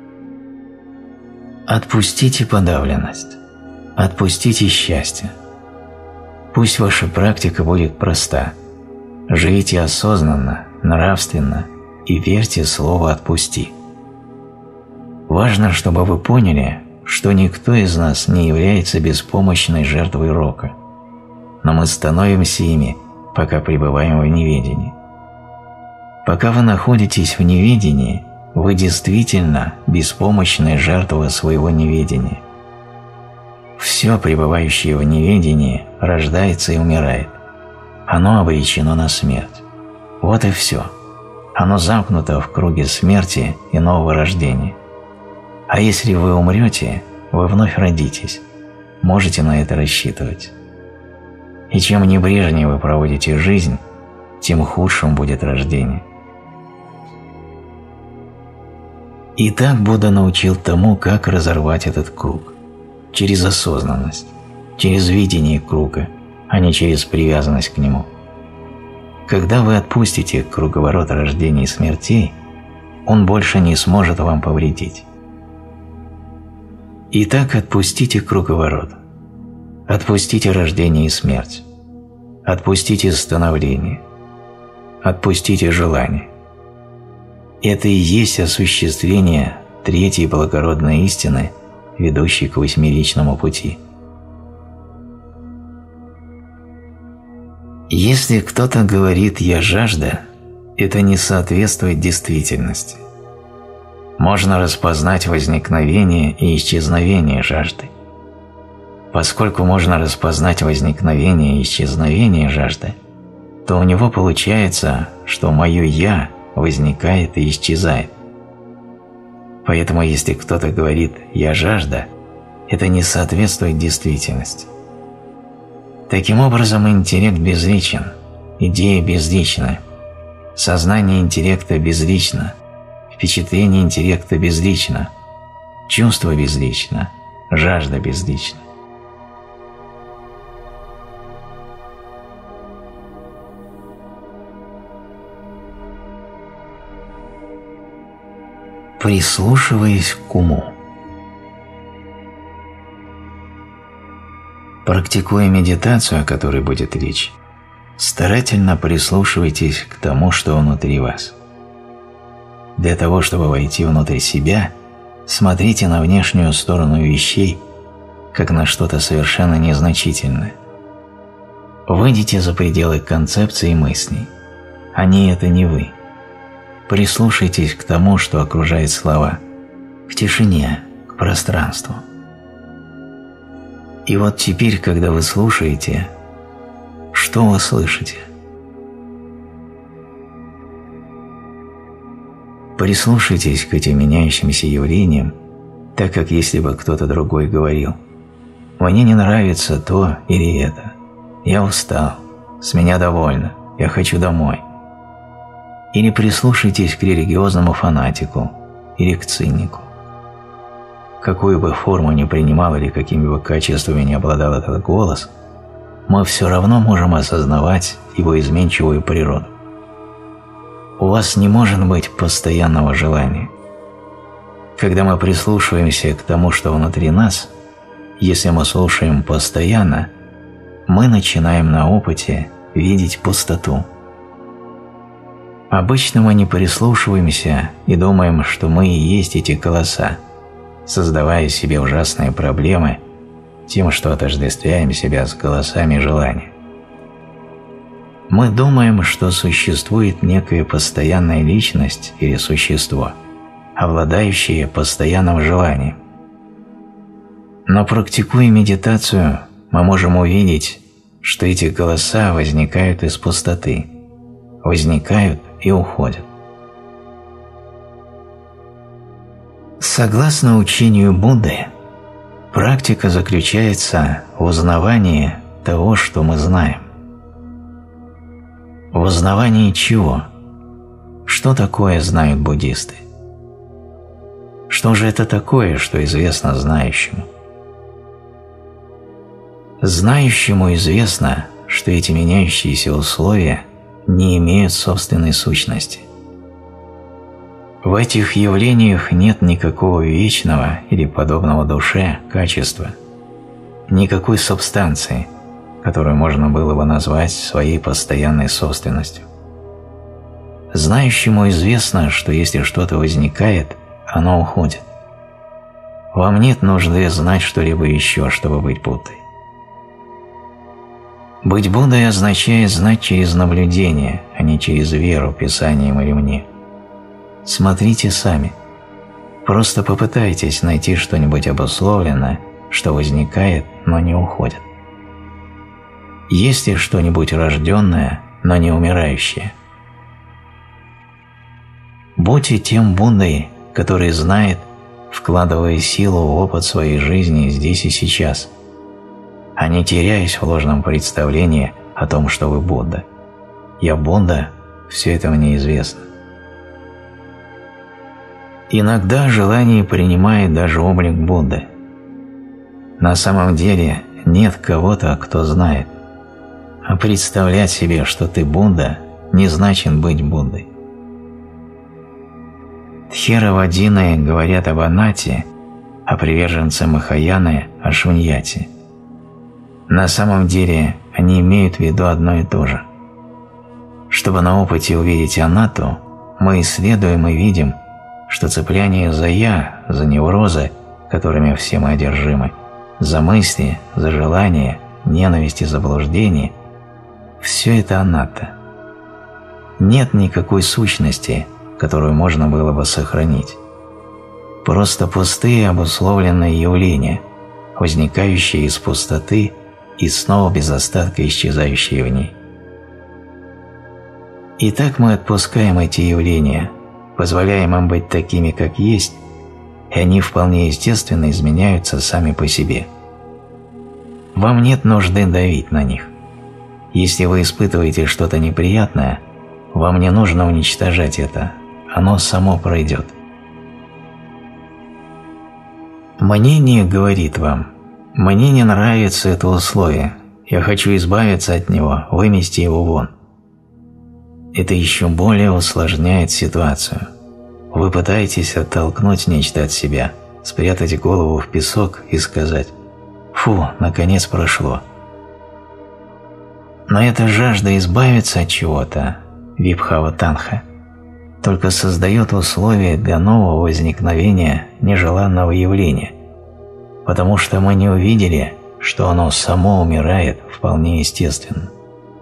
Отпустите подавленность, отпустите счастье. Пусть ваша практика будет проста. Живите осознанно, нравственно и верьте слову «отпусти». Важно, чтобы вы поняли, что никто из нас не является беспомощной жертвой рока, но мы становимся ими, пока пребываем в неведении. Пока вы находитесь в неведении, вы действительно беспомощная жертва своего неведения. Все, пребывающее в неведении, рождается и умирает. Оно обречено на смерть. Вот и все. Оно замкнуто в круге смерти и нового рождения. А если вы умрете, вы вновь родитесь. Можете на это рассчитывать. И чем небрежнее вы проводите жизнь, тем худшим будет рождение. Итак, Будда научил тому, как разорвать этот круг. Через осознанность, через видение круга, а не через привязанность к нему. Когда вы отпустите круговорот рождений и смертей, он больше не сможет вам повредить. Итак, отпустите круговорот. Отпустите рождение и смерть. Отпустите становление. Отпустите желание. Это и есть осуществление третьей благородной истины, ведущей к восьмеричному пути. Если кто-то говорит «я жажда», это не соответствует действительности. Можно распознать возникновение и исчезновение жажды. Поскольку можно распознать возникновение и исчезновение жажды, то у него получается, что мое «я» возникает и исчезает. Поэтому если кто-то говорит «я жажда», это не соответствует действительности. Таким образом, интеллект безличен, идея безлична, сознание интеллекта безлично, впечатление интеллекта безлично, чувство безлично, жажда безлична. Прислушиваясь к уму. Практикуя медитацию, о которой будет речь, Старательно прислушивайтесь к тому, что внутри вас. Для того, чтобы войти внутрь себя, смотрите на внешнюю сторону вещей, как на что-то совершенно незначительное. Выйдите за пределы концепций и мыслей. Они – это не вы. Прислушайтесь к тому, что окружает слова, к тишине, к пространству. И вот теперь, когда вы слушаете, что вы слышите? Прислушайтесь к этим меняющимся явлениям, так как если бы кто-то другой говорил: «Мне не нравится то или это, я устал, с меня довольно, я хочу домой». Или прислушайтесь к религиозному фанатику или к цинику. Какую бы форму ни принимал или какими бы качествами ни обладал этот голос, мы все равно можем осознавать его изменчивую природу. У вас не может быть постоянного желания. Когда мы прислушиваемся к тому, что внутри нас, если мы слушаем постоянно, мы начинаем на опыте видеть пустоту. Обычно мы не прислушиваемся и думаем, что мы и есть эти голоса, создавая себе ужасные проблемы тем, что отождествляем себя с голосами желания. Мы думаем, что существует некая постоянная личность или существо, обладающее постоянным желанием. Но практикуя медитацию, мы можем увидеть, что эти голоса возникают из пустоты, возникают и уходят. Согласно учению Будды, практика заключается в узнавании того, что мы знаем. В узнавании чего? Что такое знают буддисты? Что же это такое, что известно знающему? Знающему известно, что эти меняющиеся условия не имеют собственной сущности. В этих явлениях нет никакого вечного или подобного душе качества, никакой субстанции, которую можно было бы назвать своей постоянной собственностью. Знающему известно, что если что-то возникает, оно уходит. Вам нет нужды знать что-либо еще, чтобы быть Буддой. Быть Буддой означает знать через наблюдение, а не через веру, писанием или мне. Смотрите сами. Просто попытайтесь найти что-нибудь обусловленное, что возникает, но не уходит. Есть ли что-нибудь рожденное, но не умирающее? Будьте тем Буддой, который знает, вкладывая силу в опыт своей жизни здесь и сейчас, а не теряясь в ложном представлении о том, что вы Будда. Я Будда, все это мне известно. Иногда желание принимает даже облик Будды. На самом деле нет кого-то, кто знает, а представлять себе, что ты Будда, не значит быть Буддой. Тхеравадины говорят об Анатте, а приверженцы Махаяны – о Шуньяте. На самом деле они имеют в виду одно и то же. Чтобы на опыте увидеть Анатту, мы исследуем и видим, что цепляние за «я», за неврозы, которыми все мы одержимы, за мысли, за желания, ненависть и заблуждение – все это Анатта. Нет никакой сущности, которую можно было бы сохранить. Просто пустые обусловленные явления, возникающие из пустоты и снова без остатка исчезающие в ней. Итак, мы отпускаем эти явления, позволяем им быть такими, как есть, и они вполне естественно изменяются сами по себе. Вам нет нужды давить на них. Если вы испытываете что-то неприятное, вам не нужно уничтожать это, оно само пройдет. Мнение говорит вам: «Мне не нравится это условие, я хочу избавиться от него, вымести его вон». Это еще более усложняет ситуацию. Вы пытаетесь оттолкнуть нечто от себя, спрятать голову в песок и сказать: «Фу, наконец прошло». Но эта жажда избавиться от чего-то, вибхава-танха, только создает условия для нового возникновения нежеланного явления, потому что мы не увидели, что оно само умирает вполне естественно.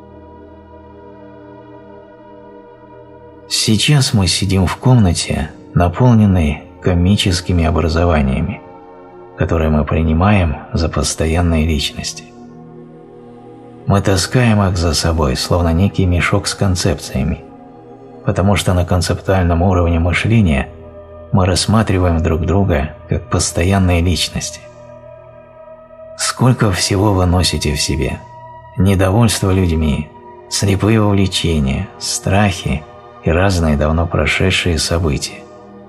Сейчас мы сидим в комнате, наполненной кармическими образованиями, которые мы принимаем за постоянные личности. Мы таскаем их за собой, словно некий мешок с концепциями, потому что на концептуальном уровне мышления мы рассматриваем друг друга как постоянные личности. Сколько всего вы носите в себе: недовольство людьми, слепые увлечения, страхи и разные давно прошедшие события.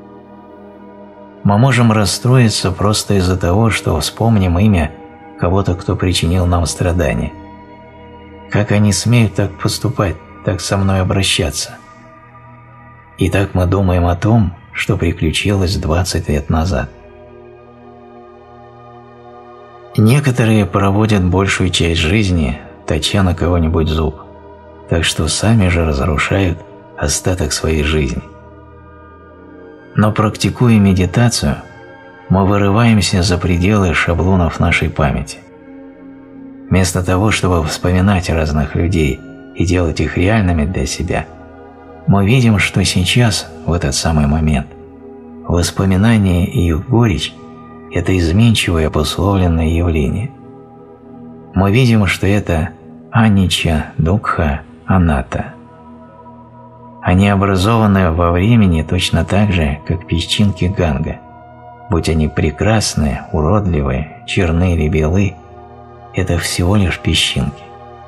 Мы можем расстроиться просто из-за того, что вспомним имя кого-то, кто причинил нам страдания. Как они смеют так поступать, так со мной обращаться? И так мы думаем о том, что приключилось двадцать лет назад. Некоторые проводят большую часть жизни, точа на кого-нибудь зуб, так что сами же разрушают остаток своей жизни. Но практикуя медитацию, мы вырываемся за пределы шаблонов нашей памяти. Вместо того, чтобы вспоминать разных людей и делать их реальными для себя, мы видим, что сейчас, в этот самый момент, воспоминания и их горечь – это изменчивое обусловленное явление. Мы видим, что это анича, дукха, аната. Они образованы во времени точно так же, как песчинки Ганга. Будь они прекрасны, уродливы, черны или белы, это всего лишь песчинки.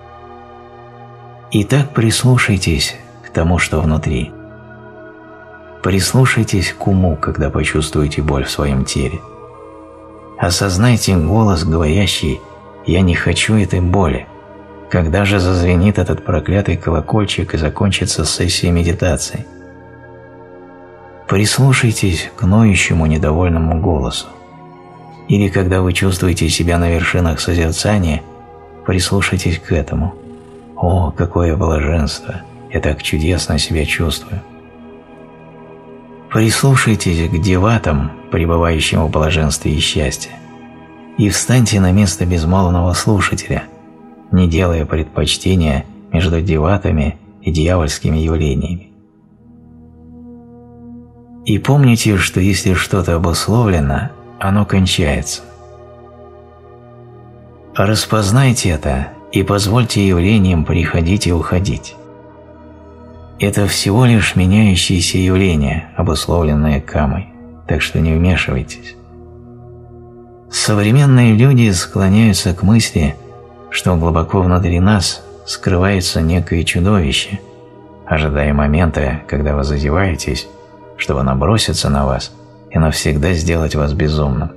Итак, прислушайтесь к тому, что внутри. Прислушайтесь к уму, когда почувствуете боль в своем теле. Осознайте голос, говорящий «Я не хочу этой боли». Когда же зазвенит этот проклятый колокольчик и закончится сессия медитации? Прислушайтесь к ноющему недовольному голосу. Или когда вы чувствуете себя на вершинах созерцания, прислушайтесь к этому. О, какое блаженство! Я так чудесно себя чувствую. Прислушайтесь к деватам, пребывающим в блаженстве и счастье, и встаньте на место безмолвного слушателя, не делая предпочтения между деватами и дьявольскими явлениями. И помните, что если что-то обусловлено, оно кончается. Распознайте это и позвольте явлениям приходить и уходить. Это всего лишь меняющиеся явления, обусловленные камой, так что не вмешивайтесь. Современные люди склоняются к мысли, что глубоко внутри нас скрывается некое чудовище, ожидая момента, когда вы зазеваетесь, чтобы наброситься на вас и навсегда сделать вас безумным.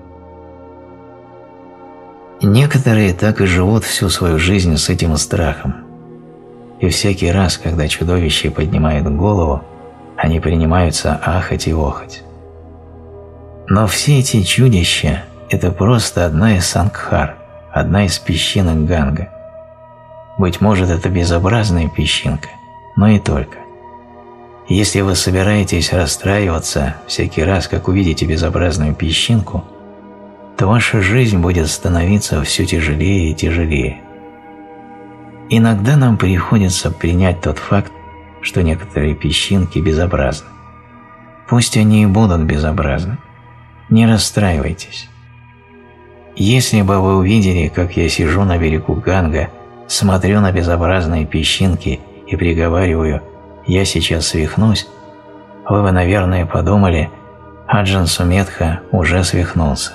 Некоторые так и живут всю свою жизнь с этим страхом, и всякий раз, когда чудовище поднимает голову, они принимаются ахать и охать. Но все эти чудища – это просто одна из сангхар, одна из песчинок Ганга. Быть может, это безобразная песчинка, но и только. Если вы собираетесь расстраиваться всякий раз, как увидите безобразную песчинку, то ваша жизнь будет становиться все тяжелее и тяжелее. Иногда нам приходится принять тот факт, что некоторые песчинки безобразны. Пусть они и будут безобразны. Не расстраивайтесь. Если бы вы увидели, как я сижу на берегу Ганга, смотрю на безобразные песчинки и приговариваю «я сейчас свихнусь», вы бы, наверное, подумали «Аджан Сумедха уже свихнулся».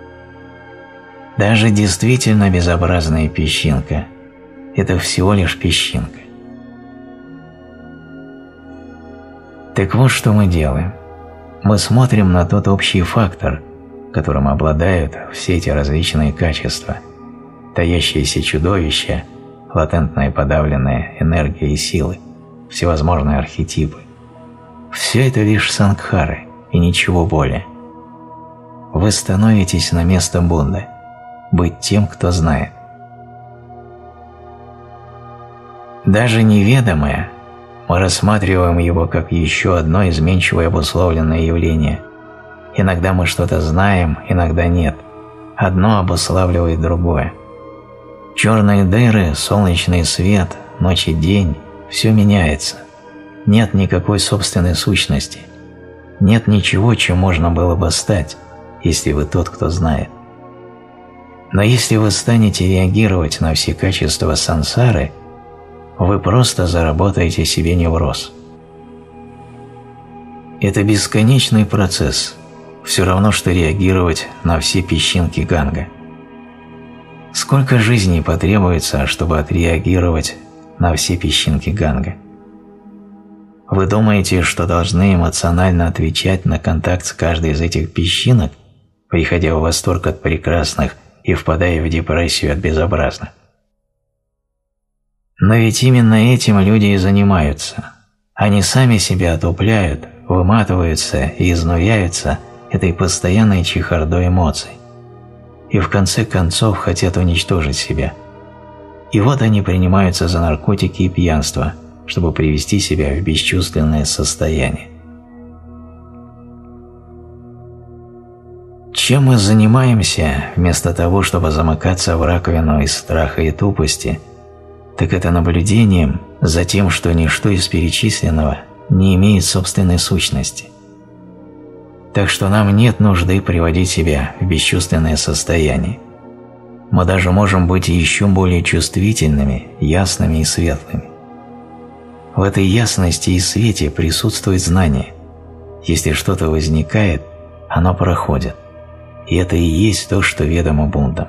Даже действительно безобразная песчинка – это всего лишь песчинка. Так вот, что мы делаем. Мы смотрим на тот общий фактор, которым обладают все эти различные качества, таящиеся чудовища, латентная подавленная энергия и силы, всевозможные архетипы. Все это лишь сангхары и ничего более. Вы становитесь на место Будды, быть тем, кто знает. Даже неведомое, мы рассматриваем его как еще одно изменчивое обусловленное явление. Иногда мы что-то знаем, иногда нет. Одно обуславливает другое. Черные дыры, солнечный свет, ночь и день – все меняется. Нет никакой собственной сущности. Нет ничего, чем можно было бы стать, если вы тот, кто знает. Но если вы станете реагировать на все качества сансары, вы просто заработаете себе невроз. Это бесконечный процесс, все равно, что реагировать на все песчинки Ганга. Сколько жизней потребуется, чтобы отреагировать на все песчинки Ганга? Вы думаете, что должны эмоционально отвечать на контакт с каждой из этих песчинок, приходя в восторг от прекрасных и впадая в депрессию от безобразных? Но ведь именно этим люди и занимаются. Они сами себя отупляют, выматываются и изнуряются этой постоянной чехардой эмоций. И в конце концов хотят уничтожить себя. И вот они принимаются за наркотики и пьянство, чтобы привести себя в бесчувственное состояние. Чем мы занимаемся, вместо того, чтобы замыкаться в раковину из страха и тупости, так это наблюдением за тем, что ничто из перечисленного не имеет собственной сущности. Так что нам нет нужды приводить себя в бесчувственное состояние. Мы даже можем быть еще более чувствительными, ясными и светлыми. В этой ясности и свете присутствует знание. Если что-то возникает, оно проходит. И это и есть то, что ведомо Буддам.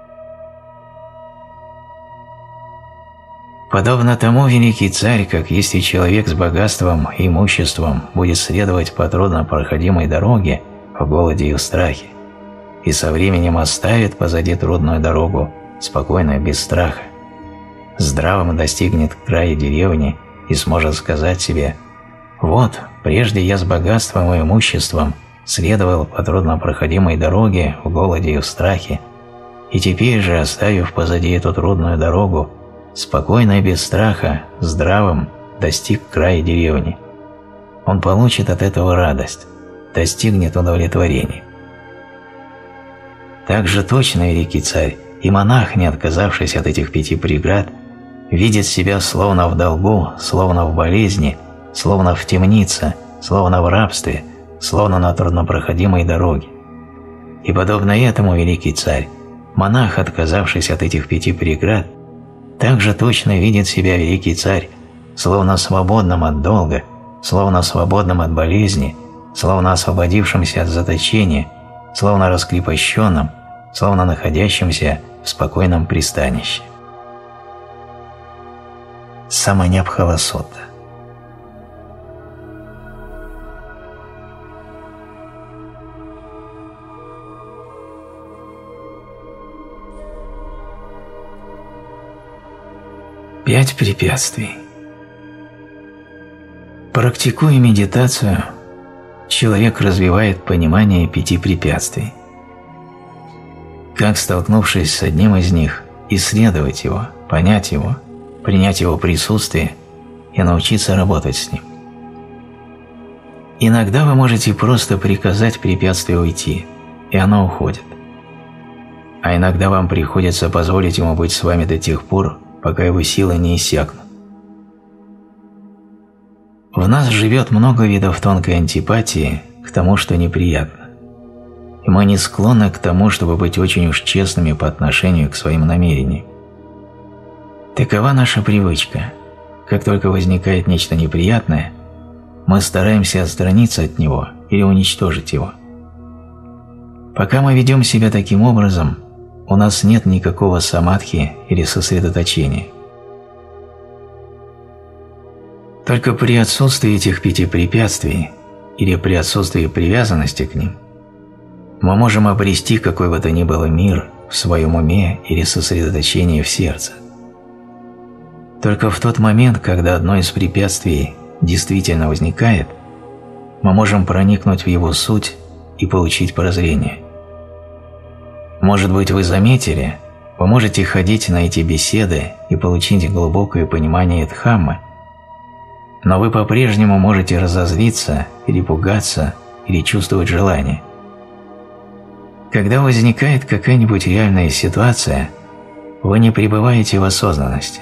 Подобно тому, великий царь, как если человек с богатством и имуществом будет следовать по труднопроходимой дороге в голоде и в страхе, и со временем оставит позади трудную дорогу, спокойно, без страха, здравым достигнет края деревни и сможет сказать себе: «Вот, прежде я с богатством и имуществом следовал по труднопроходимой дороге в голоде и в страхе, и теперь же, оставив позади эту трудную дорогу, спокойно и без страха, здравым, достиг края деревни». Он получит от этого радость, достигнет удовлетворения. Так же точно, великий царь, и монах, не отказавшись от этих пяти преград, видит себя словно в долгу, словно в болезни, словно в темнице, словно в рабстве, словно на труднопроходимой дороге. И подобно этому, великий царь, монах, отказавшись от этих пяти преград, также точно видит себя, великий царь, словно свободным от долга, словно свободным от болезни, словно освободившимся от заточения, словно раскрепощенным, словно находящимся в спокойном пристанище. Саманьябхала-сутта. Пять препятствий. Практикуя медитацию, человек развивает понимание пяти препятствий. Как, столкнувшись с одним из них, исследовать его, понять его, принять его присутствие и научиться работать с ним. Иногда вы можете просто приказать препятствию уйти, и оно уходит. А иногда вам приходится позволить ему быть с вами до тех пор, пока его силы не иссякнут. В нас живет много видов тонкой антипатии к тому, что неприятно. И мы не склонны к тому, чтобы быть очень уж честными по отношению к своим намерениям. Такова наша привычка. Как только возникает нечто неприятное, мы стараемся отстраниться от него или уничтожить его. Пока мы ведем себя таким образом, у нас нет никакого самадхи или сосредоточения. Только при отсутствии этих пяти препятствий или при отсутствии привязанности к ним мы можем обрести какой бы то ни было мир в своем уме или сосредоточение в сердце. Только в тот момент, когда одно из препятствий действительно возникает, мы можем проникнуть в его суть и получить прозрение. Может быть, вы заметили, Вы можете ходить на эти беседы и получить глубокое понимание Дхаммы, но вы по-прежнему можете разозлиться или пугаться или чувствовать желание. Когда возникает какая-нибудь реальная ситуация, вы не пребываете в осознанности.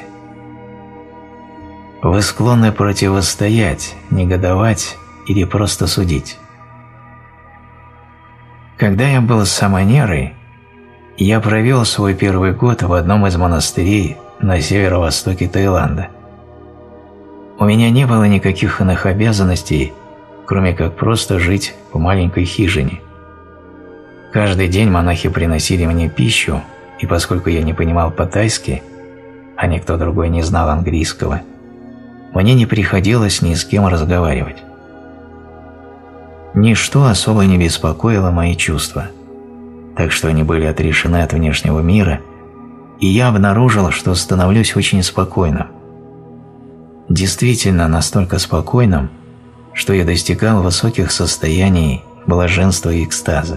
Вы склонны противостоять, негодовать или просто судить. Когда я был самонерой, я провел свой первый год в одном из монастырей на северо-востоке Таиланда. У меня не было никаких иных обязанностей, кроме как просто жить в маленькой хижине. Каждый день монахи приносили мне пищу, и поскольку я не понимал по-тайски, а никто другой не знал английского, мне не приходилось ни с кем разговаривать. Ничто особо не беспокоило мои чувства, так что они были отрешены от внешнего мира, и я обнаружил, что становлюсь очень спокойным. Действительно настолько спокойным, что я достигал высоких состояний блаженства и экстаза.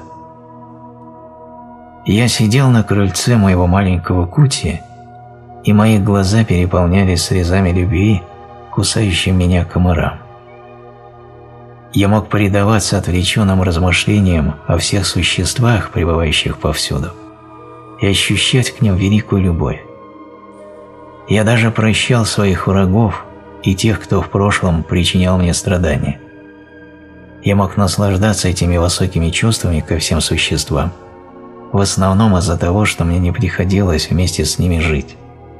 Я сидел на крыльце моего маленького кути, и мои глаза переполнялись слезами любви, кусающим меня комарам. Я мог предаваться отвлеченным размышлениям о всех существах, пребывающих повсюду, и ощущать к ним великую любовь. Я даже прощал своих врагов и тех, кто в прошлом причинял мне страдания. Я мог наслаждаться этими высокими чувствами ко всем существам, в основном из-за того, что мне не приходилось вместе с ними жить.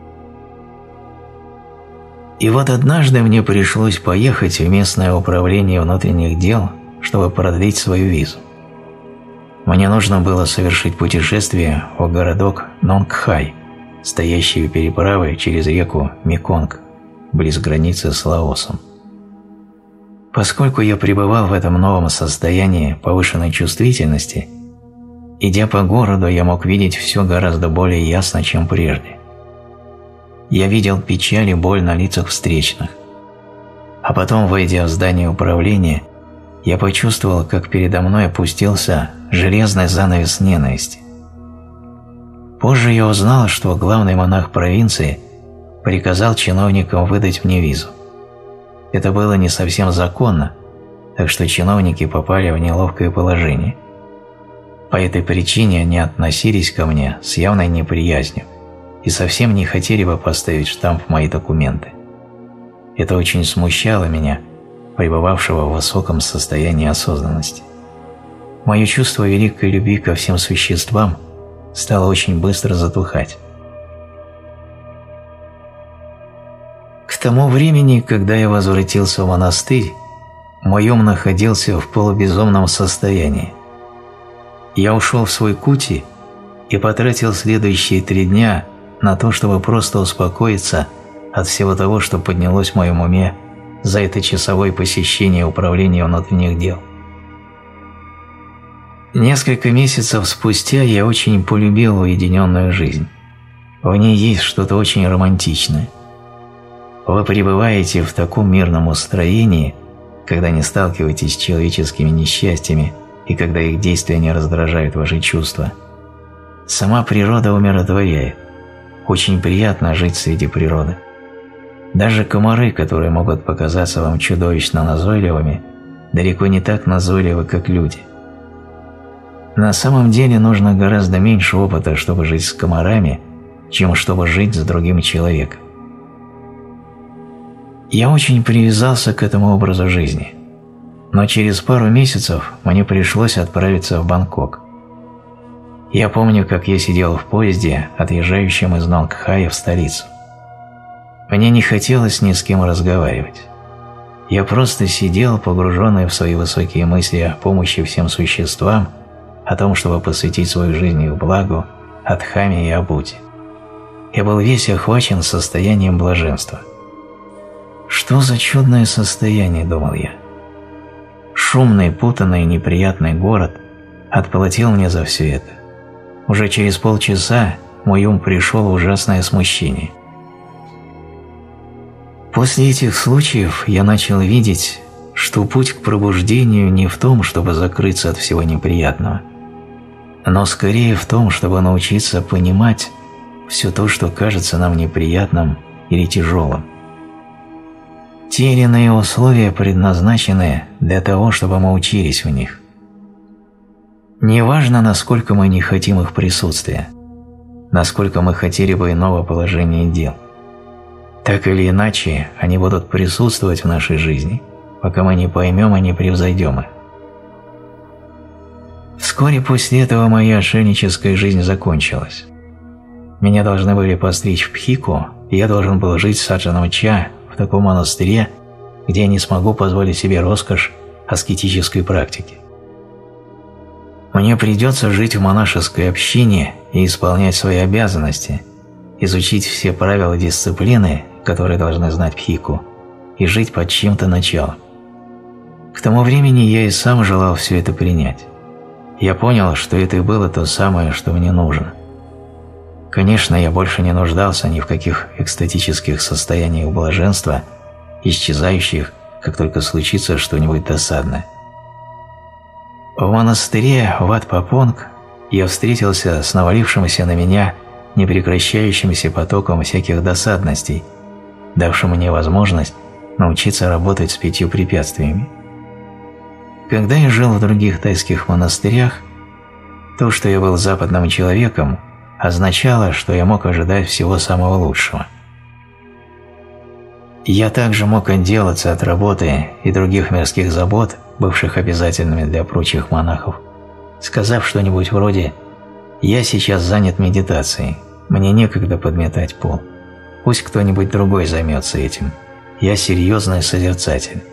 И вот однажды мне пришлось поехать в местное управление внутренних дел, чтобы продлить свою визу. Мне нужно было совершить путешествие в городок Нонгхай, стоящий у переправы через реку Меконг, близ границы с Лаосом. Поскольку я пребывал в этом новом состоянии повышенной чувствительности, идя по городу, я мог видеть все гораздо более ясно, чем прежде. Я видел печаль и боль на лицах встречных. А потом, войдя в здание управления, я почувствовал, как передо мной опустился железный занавес ненависти. Позже я узнал, что главный монах провинции приказал чиновникам выдать мне визу. Это было не совсем законно, так что чиновники попали в неловкое положение. По этой причине они относились ко мне с явной неприязнью и совсем не хотели бы поставить штамп в мои документы. Это очень смущало меня, пребывавшего в высоком состоянии осознанности. Мое чувство великой любви ко всем существам стало очень быстро затухать. К тому времени, когда я возвратился в монастырь, мой ум находился в полубезумном состоянии. Я ушел в свой кути и потратил следующие три дня на то, чтобы просто успокоиться от всего того, что поднялось в моем уме за это часовое посещение управления внутренних дел. Несколько месяцев спустя я очень полюбил уединенную жизнь. В ней есть что-то очень романтичное. Вы пребываете в таком мирном устроении, когда не сталкиваетесь с человеческими несчастьями и когда их действия не раздражают ваши чувства. Сама природа умиротворяет. Очень приятно жить среди природы. Даже комары, которые могут показаться вам чудовищно назойливыми, далеко не так назойливы, как люди. На самом деле нужно гораздо меньше опыта, чтобы жить с комарами, чем чтобы жить с другим человеком. Я очень привязался к этому образу жизни, но через пару месяцев мне пришлось отправиться в Бангкок. Я помню, как я сидел в поезде, отъезжающем из Нонгхая в столицу. Мне не хотелось ни с кем разговаривать. Я просто сидел, погруженный в свои высокие мысли о помощи всем существам, о том, чтобы посвятить свою жизнь их благу, о Дхамме и о Будде. Я был весь охвачен состоянием блаженства. Что за чудное состояние, думал я. Шумный, путанный, неприятный город отплатил мне за все это. Уже через полчаса мой ум пришел в ужасное смущение. После этих случаев я начал видеть, что путь к пробуждению не в том, чтобы закрыться от всего неприятного, но скорее в том, чтобы научиться понимать, все то, что кажется нам неприятным или тяжелым. Те или иные условия предназначены для того, чтобы мы учились в них. Неважно, насколько мы не хотим их присутствия, насколько мы хотели бы иного положения дел. Так или иначе, они будут присутствовать в нашей жизни, пока мы не поймем и не превзойдем их. Вскоре после этого моя отшельническая жизнь закончилась. Меня должны были постричь в Пхику, и я должен был жить с Аджаном Ча в таком монастыре, где я не смогу позволить себе роскошь аскетической практики. Мне придется жить в монашеской общине и исполнять свои обязанности, изучить все правила дисциплины, которые должны знать Пхику, и жить под чьим-то началом. К тому времени я и сам желал все это принять. Я понял, что это и было то самое, что мне нужно. Конечно, я больше не нуждался ни в каких экстатических состояниях блаженства, исчезающих, как только случится что-нибудь досадное. В монастыре Ват-Папонг я встретился с навалившимся на меня непрекращающимся потоком всяких досадностей, давшим мне возможность научиться работать с пятью препятствиями. Когда я жил в других тайских монастырях, то, что я был западным человеком, означало, что я мог ожидать всего самого лучшего. Я также мог отделаться от работы и других мирских забот, бывших обязательными для прочих монахов, сказав что-нибудь вроде «Я сейчас занят медитацией, мне некогда подметать пол, пусть кто-нибудь другой займется этим, я серьезный созерцатель».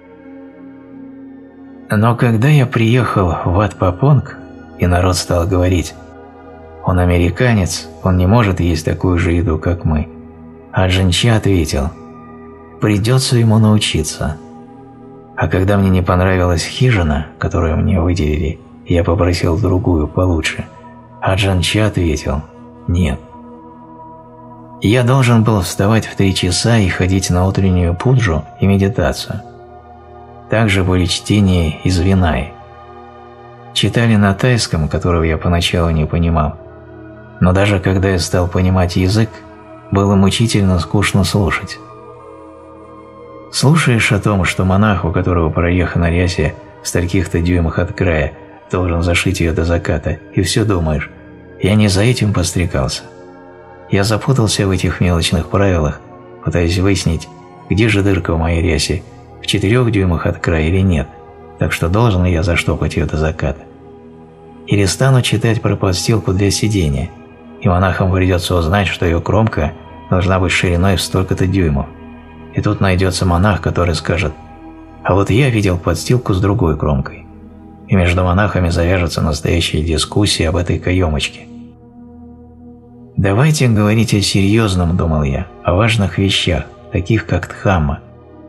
Но когда я приехал в Ват-Папонг, и народ стал говорить «Он американец, он не может есть такую же еду, как мы», Аджан Ча ответил «Придется ему научиться». А когда мне не понравилась хижина, которую мне выделили, я попросил другую получше, Аджан Ча ответил «Нет». Я должен был вставать в три часа и ходить на утреннюю пуджу и медитацию. Также были чтения из Винай. Читали на тайском, которого я поначалу не понимал, но даже когда я стал понимать язык, было мучительно скучно слушать. Слушаешь о том, что монах, у которого прореха на рясе в стольких-то дюймах от края, должен зашить ее до заката, и все думаешь, я не за этим пострекался. Я запутался в этих мелочных правилах, пытаясь выяснить, где же дырка в моей рясе, в четырех дюймах от края или нет, так что должен ли я заштопать ее до заката. Или стану читать про подстилку для сидения, и монахам придется узнать, что ее кромка должна быть шириной в столько-то дюймов. И тут найдется монах, который скажет «А вот я видел подстилку с другой кромкой». И между монахами завяжется настоящая дискуссия об этой каемочке. Давайте говорить о серьезном, думал я, о важных вещах, таких как Дхамма.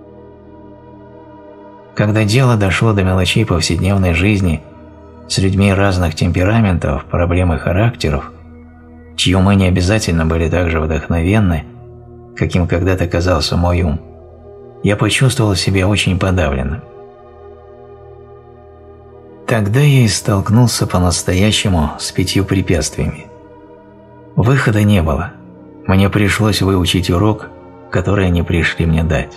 Когда дело дошло до мелочей повседневной жизни с людьми разных темпераментов, проблем и характеров, чьи умы не обязательно были так же вдохновенны, каким когда-то казался мой ум, я почувствовал себя очень подавленным. Тогда я и столкнулся по-настоящему с пятью препятствиями. Выхода не было. Мне пришлось выучить урок, который они пришли мне дать.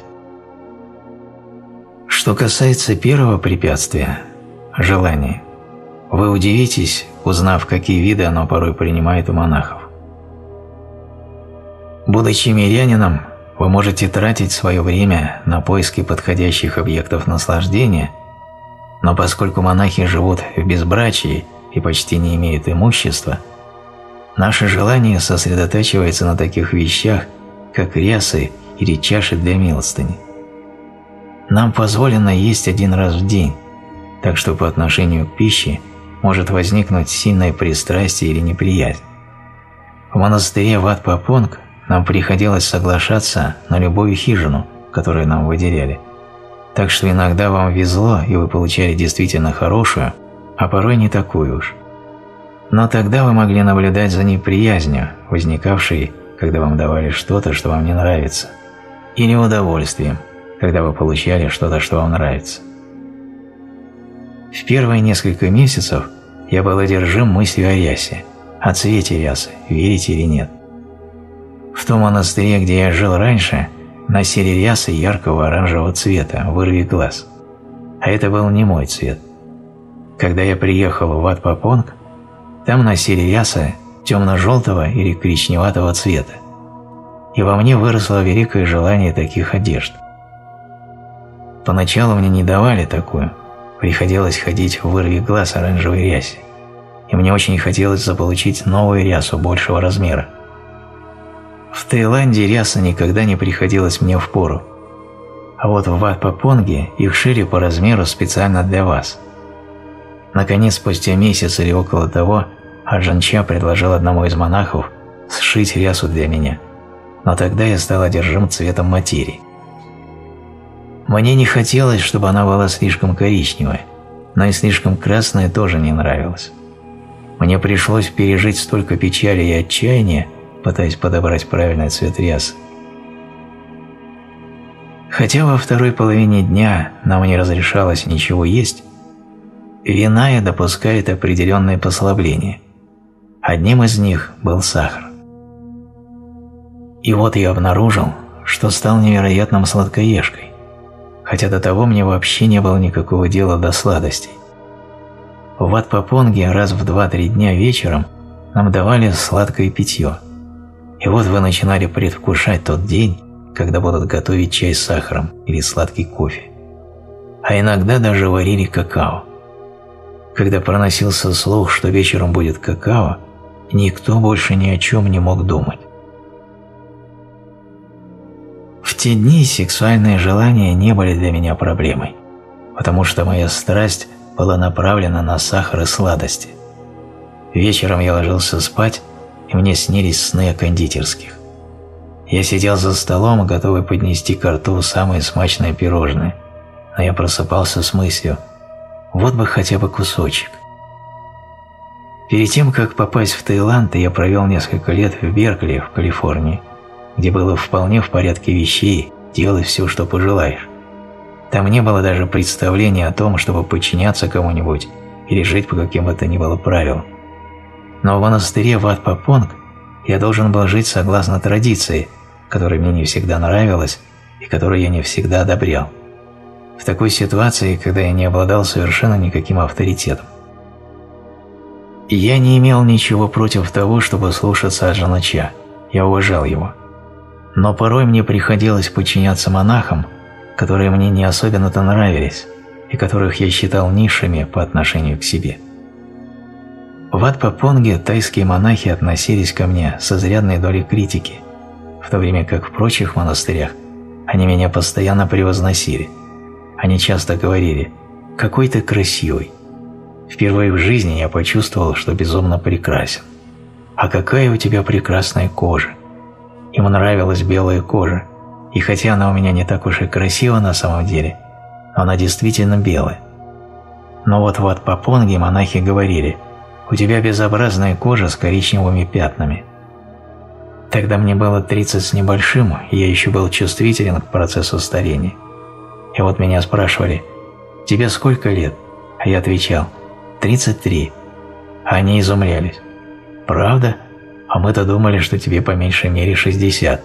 Что касается первого препятствия – желания, вы удивитесь, узнав, какие виды оно порой принимает у монахов. Будучи мирянином, вы можете тратить свое время на поиски подходящих объектов наслаждения, но поскольку монахи живут в безбрачии и почти не имеют имущества, наше желание сосредотачивается на таких вещах, как рясы или чаши для милостыни. Нам позволено есть один раз в день, так что по отношению к пище может возникнуть сильное пристрастие или неприязнь. В монастыре Ват-Папонг нам приходилось соглашаться на любую хижину, которую нам выделяли, так что иногда вам везло, и вы получали действительно хорошую, а порой не такую уж. Но тогда вы могли наблюдать за неприязнью, возникавшей, когда вам давали что-то, что вам не нравится, или удовольствием, когда вы получали что-то, что вам нравится. В первые несколько месяцев я был одержим мыслью о рясе, о цвете рясы, верите или нет. В том монастыре, где я жил раньше, носили рясы яркого оранжевого цвета, вырви глаз. А это был не мой цвет. Когда я приехал в Wat Pah Pong, там носили рясы темно-желтого или коричневатого цвета. И во мне выросло великое желание таких одежд. Поначалу мне не давали такую, приходилось ходить в вырви глаз оранжевой рясе, и мне очень хотелось заполучить новую рясу большего размера. В Таиланде ряса никогда не приходилась мне впору, а вот в Wat Pah Pong их шили по размеру специально для вас. Наконец, спустя месяц или около того, Аджан Ча предложил одному из монахов сшить рясу для меня, но тогда я стал одержим цветом материи. Мне не хотелось, чтобы она была слишком коричневая, но и слишком красная тоже не нравилась. Мне пришлось пережить столько печали и отчаяния, пытаясь подобрать правильный цвет рясы. Хотя во второй половине дня нам не разрешалось ничего есть, Виная допускает определенные послабления. Одним из них был сахар. И вот я обнаружил, что стал невероятным сладкоежкой, хотя до того мне вообще не было никакого дела до сладостей. В Wat Pah Pong раз в два-три дня вечером нам давали сладкое питье, и вот вы начинали предвкушать тот день, когда будут готовить чай с сахаром или сладкий кофе. А иногда даже варили какао. Когда проносился слух, что вечером будет какао, никто больше ни о чем не мог думать. В те дни сексуальные желания не были для меня проблемой, потому что моя страсть была направлена на сахар и сладости. Вечером я ложился спать, и мне снились сны о кондитерских. Я сидел за столом, готовый поднести ко рту самое смачное пирожное, но я просыпался с мыслью: вот бы хотя бы кусочек. Перед тем, как попасть в Таиланд, я провел несколько лет в Беркли, в Калифорнии, где было вполне в порядке вещей делай все, что пожелаешь. Там не было даже представления о том, чтобы подчиняться кому-нибудь или жить по каким бы то ни было правилам. Но в монастыре Wat Pah Pong я должен был жить согласно традиции, которая мне не всегда нравилась и которую я не всегда одобрял. В такой ситуации, когда я не обладал совершенно никаким авторитетом. И я не имел ничего против того, чтобы слушаться Аджана Ча, я уважал его. Но порой мне приходилось подчиняться монахам, которые мне не особенно-то нравились и которых я считал низшими по отношению к себе. В Wat Pah Pong тайские монахи относились ко мне с изрядной долей критики, в то время как в прочих монастырях они меня постоянно превозносили. Они часто говорили: «Какой ты красивый». Впервые в жизни я почувствовал, что безумно прекрасен. «А какая у тебя прекрасная кожа». Им нравилась белая кожа, и хотя она у меня не так уж и красива на самом деле, но она действительно белая. Но вот в Wat Pah Pong монахи говорили: «У тебя безобразная кожа с коричневыми пятнами». Тогда мне было тридцать с небольшим, и я еще был чувствителен к процессу старения. И вот меня спрашивали: «Тебе сколько лет?» А я отвечал: «тридцать три». А они изумлялись: «Правда? А мы-то думали, что тебе по меньшей мере шестьдесят».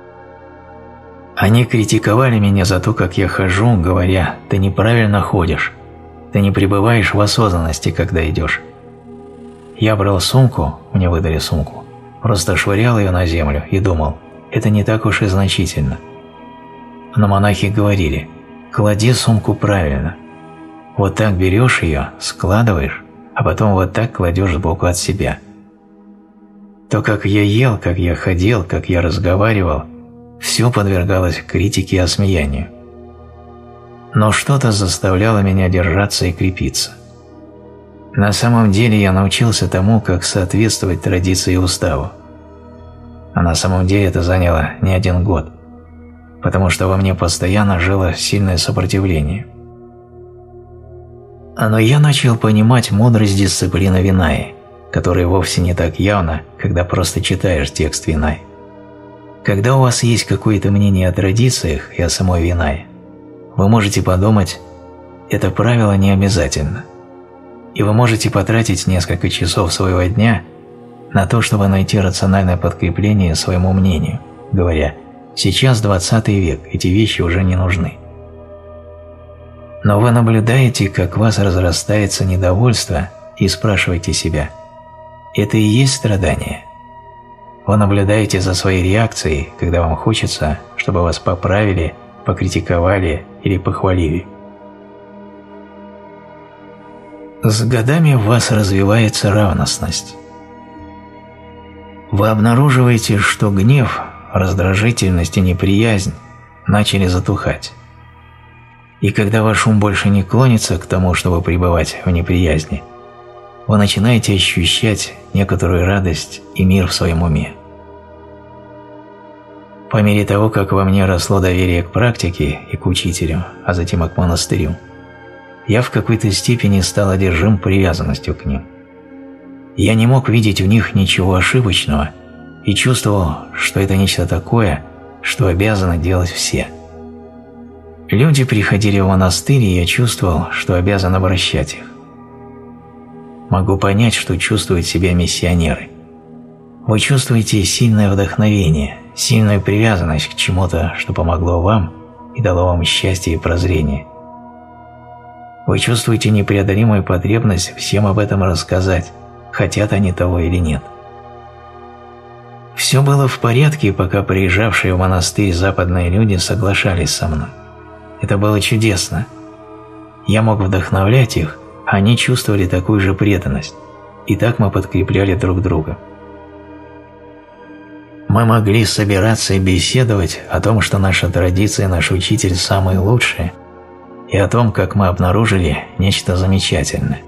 Они критиковали меня за то, как я хожу, говоря: «Ты неправильно ходишь, ты не пребываешь в осознанности, когда идешь». Я брал сумку, мне выдали сумку, просто швырял ее на землю и думал: это не так уж и значительно. Но монахи говорили: «Клади сумку правильно. Вот так берешь ее, складываешь, а потом вот так кладешь сбоку от себя». То, как я ел, как я ходил, как я разговаривал, все подвергалось критике и осмеянию. Но что-то заставляло меня держаться и крепиться. На самом деле я научился тому, как соответствовать традиции и уставу. А на самом деле это заняло не один год, потому что во мне постоянно жило сильное сопротивление. Но я начал понимать мудрость дисциплины Винаи, которая вовсе не так явна, когда просто читаешь текст Винаи. Когда у вас есть какое-то мнение о традициях и о самой Винаи, вы можете подумать: это правило не обязательно. И вы можете потратить несколько часов своего дня, на то, чтобы найти рациональное подкрепление своему мнению, говоря: «Сейчас двадцатый век, эти вещи уже не нужны». Но вы наблюдаете, как в вас разрастается недовольство, и спрашиваете себя: это и есть страдание? Вы наблюдаете за своей реакцией, когда вам хочется, чтобы вас поправили, покритиковали или похвалили. С годами в вас развивается ревностность. Вы обнаруживаете, что гнев, раздражительность и неприязнь начали затухать. И когда ваш ум больше не клонится к тому, чтобы пребывать в неприязни, вы начинаете ощущать некоторую радость и мир в своем уме. По мере того, как во мне росло доверие к практике и к учителю, а затем и к монастырю, я в какой-то степени стал одержим привязанностью к ним. Я не мог видеть в них ничего ошибочного и чувствовал, что это нечто такое, что обязаны делать все. Люди приходили в монастырь, и я чувствовал, что обязан обращать их. Могу понять, что чувствуют себя миссионеры. Вы чувствуете сильное вдохновение, сильную привязанность к чему-то, что помогло вам и дало вам счастье и прозрение. Вы чувствуете непреодолимую потребность всем об этом рассказать, хотят они того или нет. Все было в порядке, пока приезжавшие в монастырь западные люди соглашались со мной. Это было чудесно. Я мог вдохновлять их, а они чувствовали такую же преданность, и так мы подкрепляли друг друга. Мы могли собираться и беседовать о том, что наша традиция и наш учитель самые лучшие, и о том, как мы обнаружили нечто замечательное.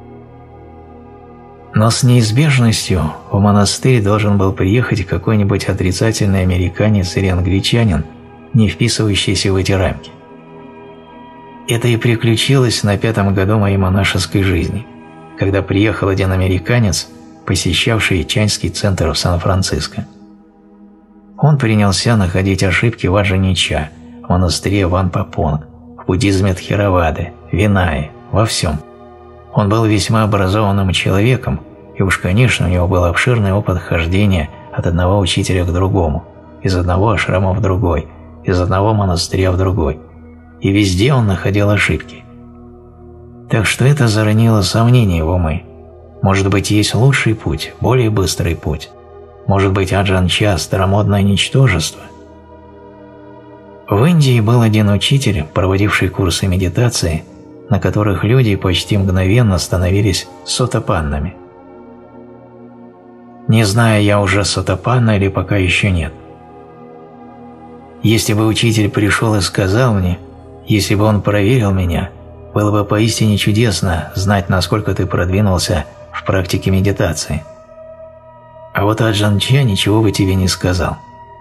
Но с неизбежностью в монастырь должен был приехать какой-нибудь отрицательный американец или англичанин, не вписывающийся в эти рамки. Это и приключилось на пятом году моей монашеской жизни, когда приехал один американец, посещавший Чаньский центр в Сан-Франциско. Он принялся находить ошибки в Аджанича, в монастыре Ван Папонг, в буддизме Тхеравады, Винае, во всем. Он был весьма образованным человеком, и уж, конечно, у него был обширный опыт хождения от одного учителя к другому, из одного ашрама в другой, из одного монастыря в другой. И везде он находил ошибки. Так что это заронило сомнения в умы. Может быть, есть лучший путь, более быстрый путь. Может быть, Аджан-ча – старомодное ничтожество. В Индии был один учитель, проводивший курсы медитации, на которых люди почти мгновенно становились сотапаннами. Не знаю, я уже сотапанна или пока еще нет. Если бы учитель пришел и сказал мне, если бы он проверил меня, было бы поистине чудесно знать, насколько ты продвинулся в практике медитации. А вот Аджан-ча ничего бы тебе не сказал.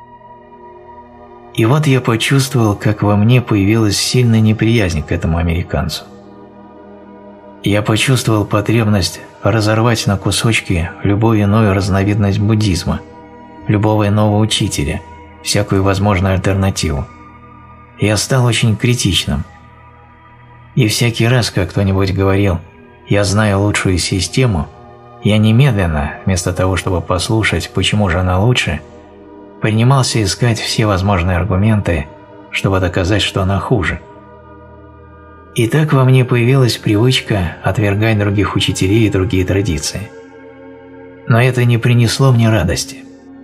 И вот я почувствовал, как во мне появилась сильная неприязнь к этому американцу. Я почувствовал потребность разорвать на кусочки любую иную разновидность буддизма, любого иного учителя, всякую возможную альтернативу. Я стал очень критичным. И всякий раз, как кто-нибудь говорил «я знаю лучшую систему», я немедленно, вместо того, чтобы послушать, почему же она лучше, принимался искать все возможные аргументы, чтобы доказать, что она хуже. И так во мне появилась привычка отвергать других учителей и другие традиции. Но это не принесло мне радости.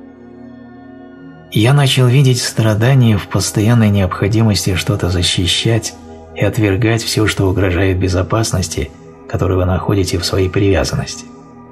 Я начал видеть страдания в постоянной необходимости что-то защищать и отвергать все, что угрожает безопасности, которую вы находите в своей привязанности.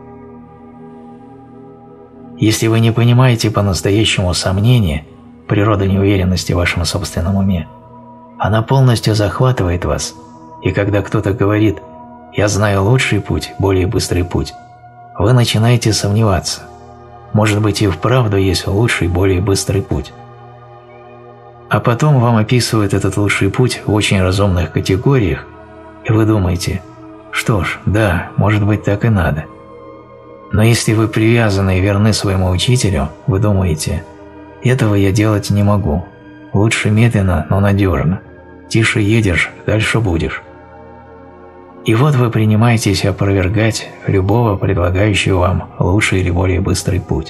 Если вы не понимаете по-настоящему сомнения, природу неуверенности в вашем собственном уме, она полностью захватывает вас, и когда кто-то говорит «я знаю лучший путь, более быстрый путь», вы начинаете сомневаться. Может быть, и вправду есть лучший, более быстрый путь. А потом вам описывают этот лучший путь в очень разумных категориях, и вы думаете, что ж, да, может быть, так и надо. Но если вы привязаны и верны своему учителю, вы думаете, этого я делать не могу, лучше медленно, но надежно, тише едешь, дальше будешь. И вот вы принимаетесь опровергать любого, предлагающего вам лучший или более быстрый путь.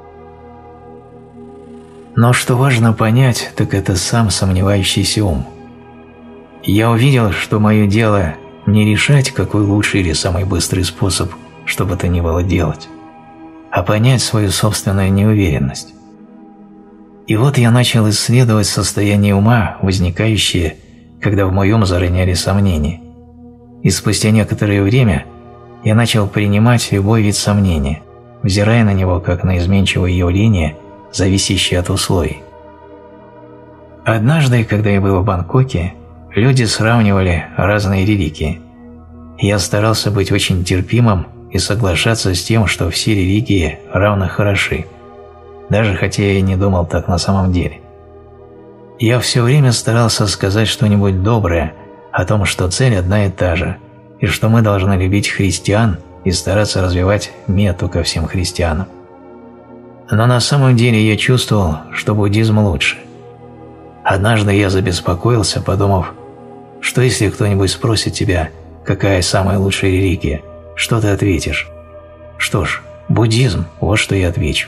Но что важно понять, так это сам сомневающийся ум. Я увидел, что мое дело не решать, какой лучший или самый быстрый способ, что бы то ни было делать, а понять свою собственную неуверенность. И вот я начал исследовать состояние ума, возникающее, когда в мой ум зароняли сомнения. И спустя некоторое время я начал принимать любой вид сомнения, взирая на него как на изменчивое явление, зависящее от условий. Однажды, когда я был в Бангкоке, люди сравнивали разные религии. Я старался быть очень терпимым и соглашаться с тем, что все религии равно хороши, даже хотя я и не думал так на самом деле. Я все время старался сказать что-нибудь доброе о том, что цель одна и та же, и что мы должны любить христиан и стараться развивать мету ко всем христианам. Но на самом деле я чувствовал, что буддизм лучше. Однажды я забеспокоился, подумав, что если кто-нибудь спросит тебя, какая самая лучшая религия, что ты ответишь? Что ж, буддизм, вот что я отвечу.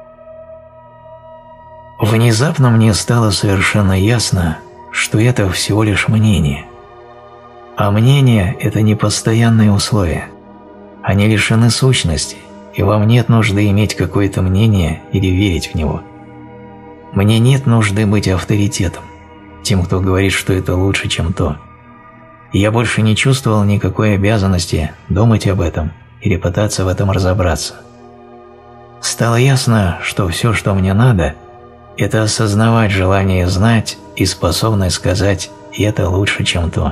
Внезапно мне стало совершенно ясно, что это всего лишь мнение. А мнение – это непостоянные условия. Они лишены сущности, и вам нет нужды иметь какое-то мнение или верить в него. Мне нет нужды быть авторитетом, тем, кто говорит, что это лучше, чем то. И я больше не чувствовал никакой обязанности думать об этом или пытаться в этом разобраться. Стало ясно, что все, что мне надо – это осознавать желание знать и способность сказать «это лучше, чем то».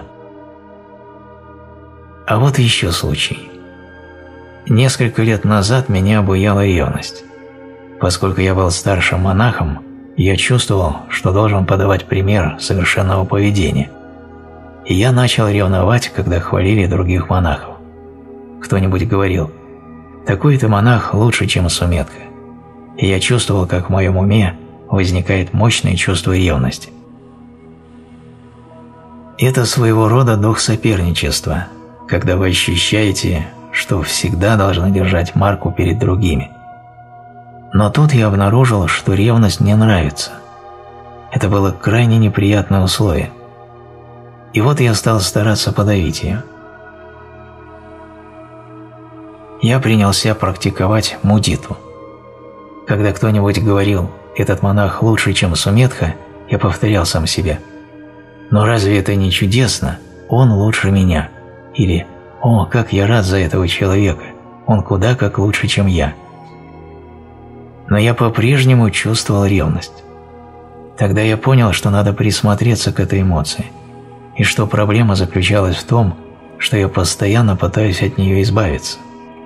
А вот еще случай. Несколько лет назад меня обуяла ревность. Поскольку я был старшим монахом, я чувствовал, что должен подавать пример совершенного поведения. И я начал ревновать, когда хвалили других монахов. Кто-нибудь говорил: «Такой-то монах лучше, чем Сумедха». И я чувствовал, как в моем уме возникает мощное чувство ревности. Это своего рода дух соперничества, когда вы ощущаете, что всегда должны держать марку перед другими. Но тут я обнаружил, что ревность мне нравится. Это было крайне неприятное условие. И вот я стал стараться подавить ее. Я принялся практиковать мудиту. Когда кто-нибудь говорил: «Этот монах лучше, чем Сумедха», я повторял сам себе: «Но разве это не чудесно? Он лучше меня». Или «О, как я рад за этого человека! Он куда как лучше, чем я». Но я по-прежнему чувствовал ревность. Тогда я понял, что надо присмотреться к этой эмоции, и что проблема заключалась в том, что я постоянно пытаюсь от нее избавиться.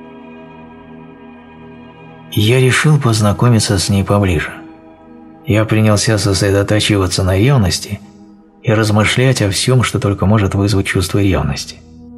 Я решил познакомиться с ней поближе. Я принялся сосредотачиваться на ревности и размышлять о всем, что только может вызвать чувство ревности.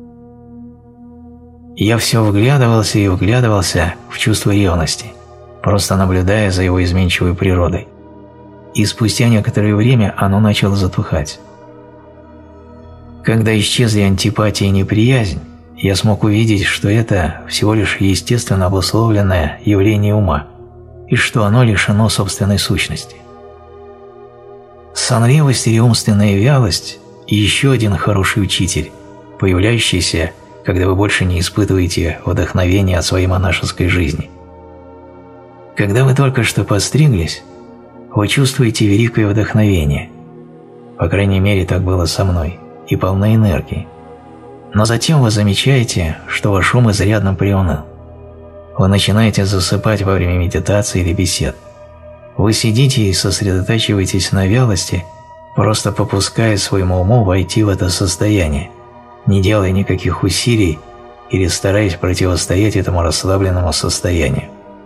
Я все вглядывался и вглядывался в чувство ревности, просто наблюдая за его изменчивой природой. И спустя некоторое время оно начало затухать. Когда исчезли антипатия и неприязнь, я смог увидеть, что это всего лишь естественно обусловленное явление ума, и что оно лишено собственной сущности. Сонливость или умственная вялость – еще один хороший учитель, появляющийся, когда вы больше не испытываете вдохновения от своей монашеской жизни. Когда вы только что постриглись, вы чувствуете великое вдохновение, по крайней мере так было со мной, и полны энергии. Но затем вы замечаете, что ваш ум изрядно приуныл. Вы начинаете засыпать во время медитации или бесед. Вы сидите и сосредотачиваетесь на вялости, просто попуская своему уму войти в это состояние, не делая никаких усилий или стараясь противостоять этому расслабленному состоянию.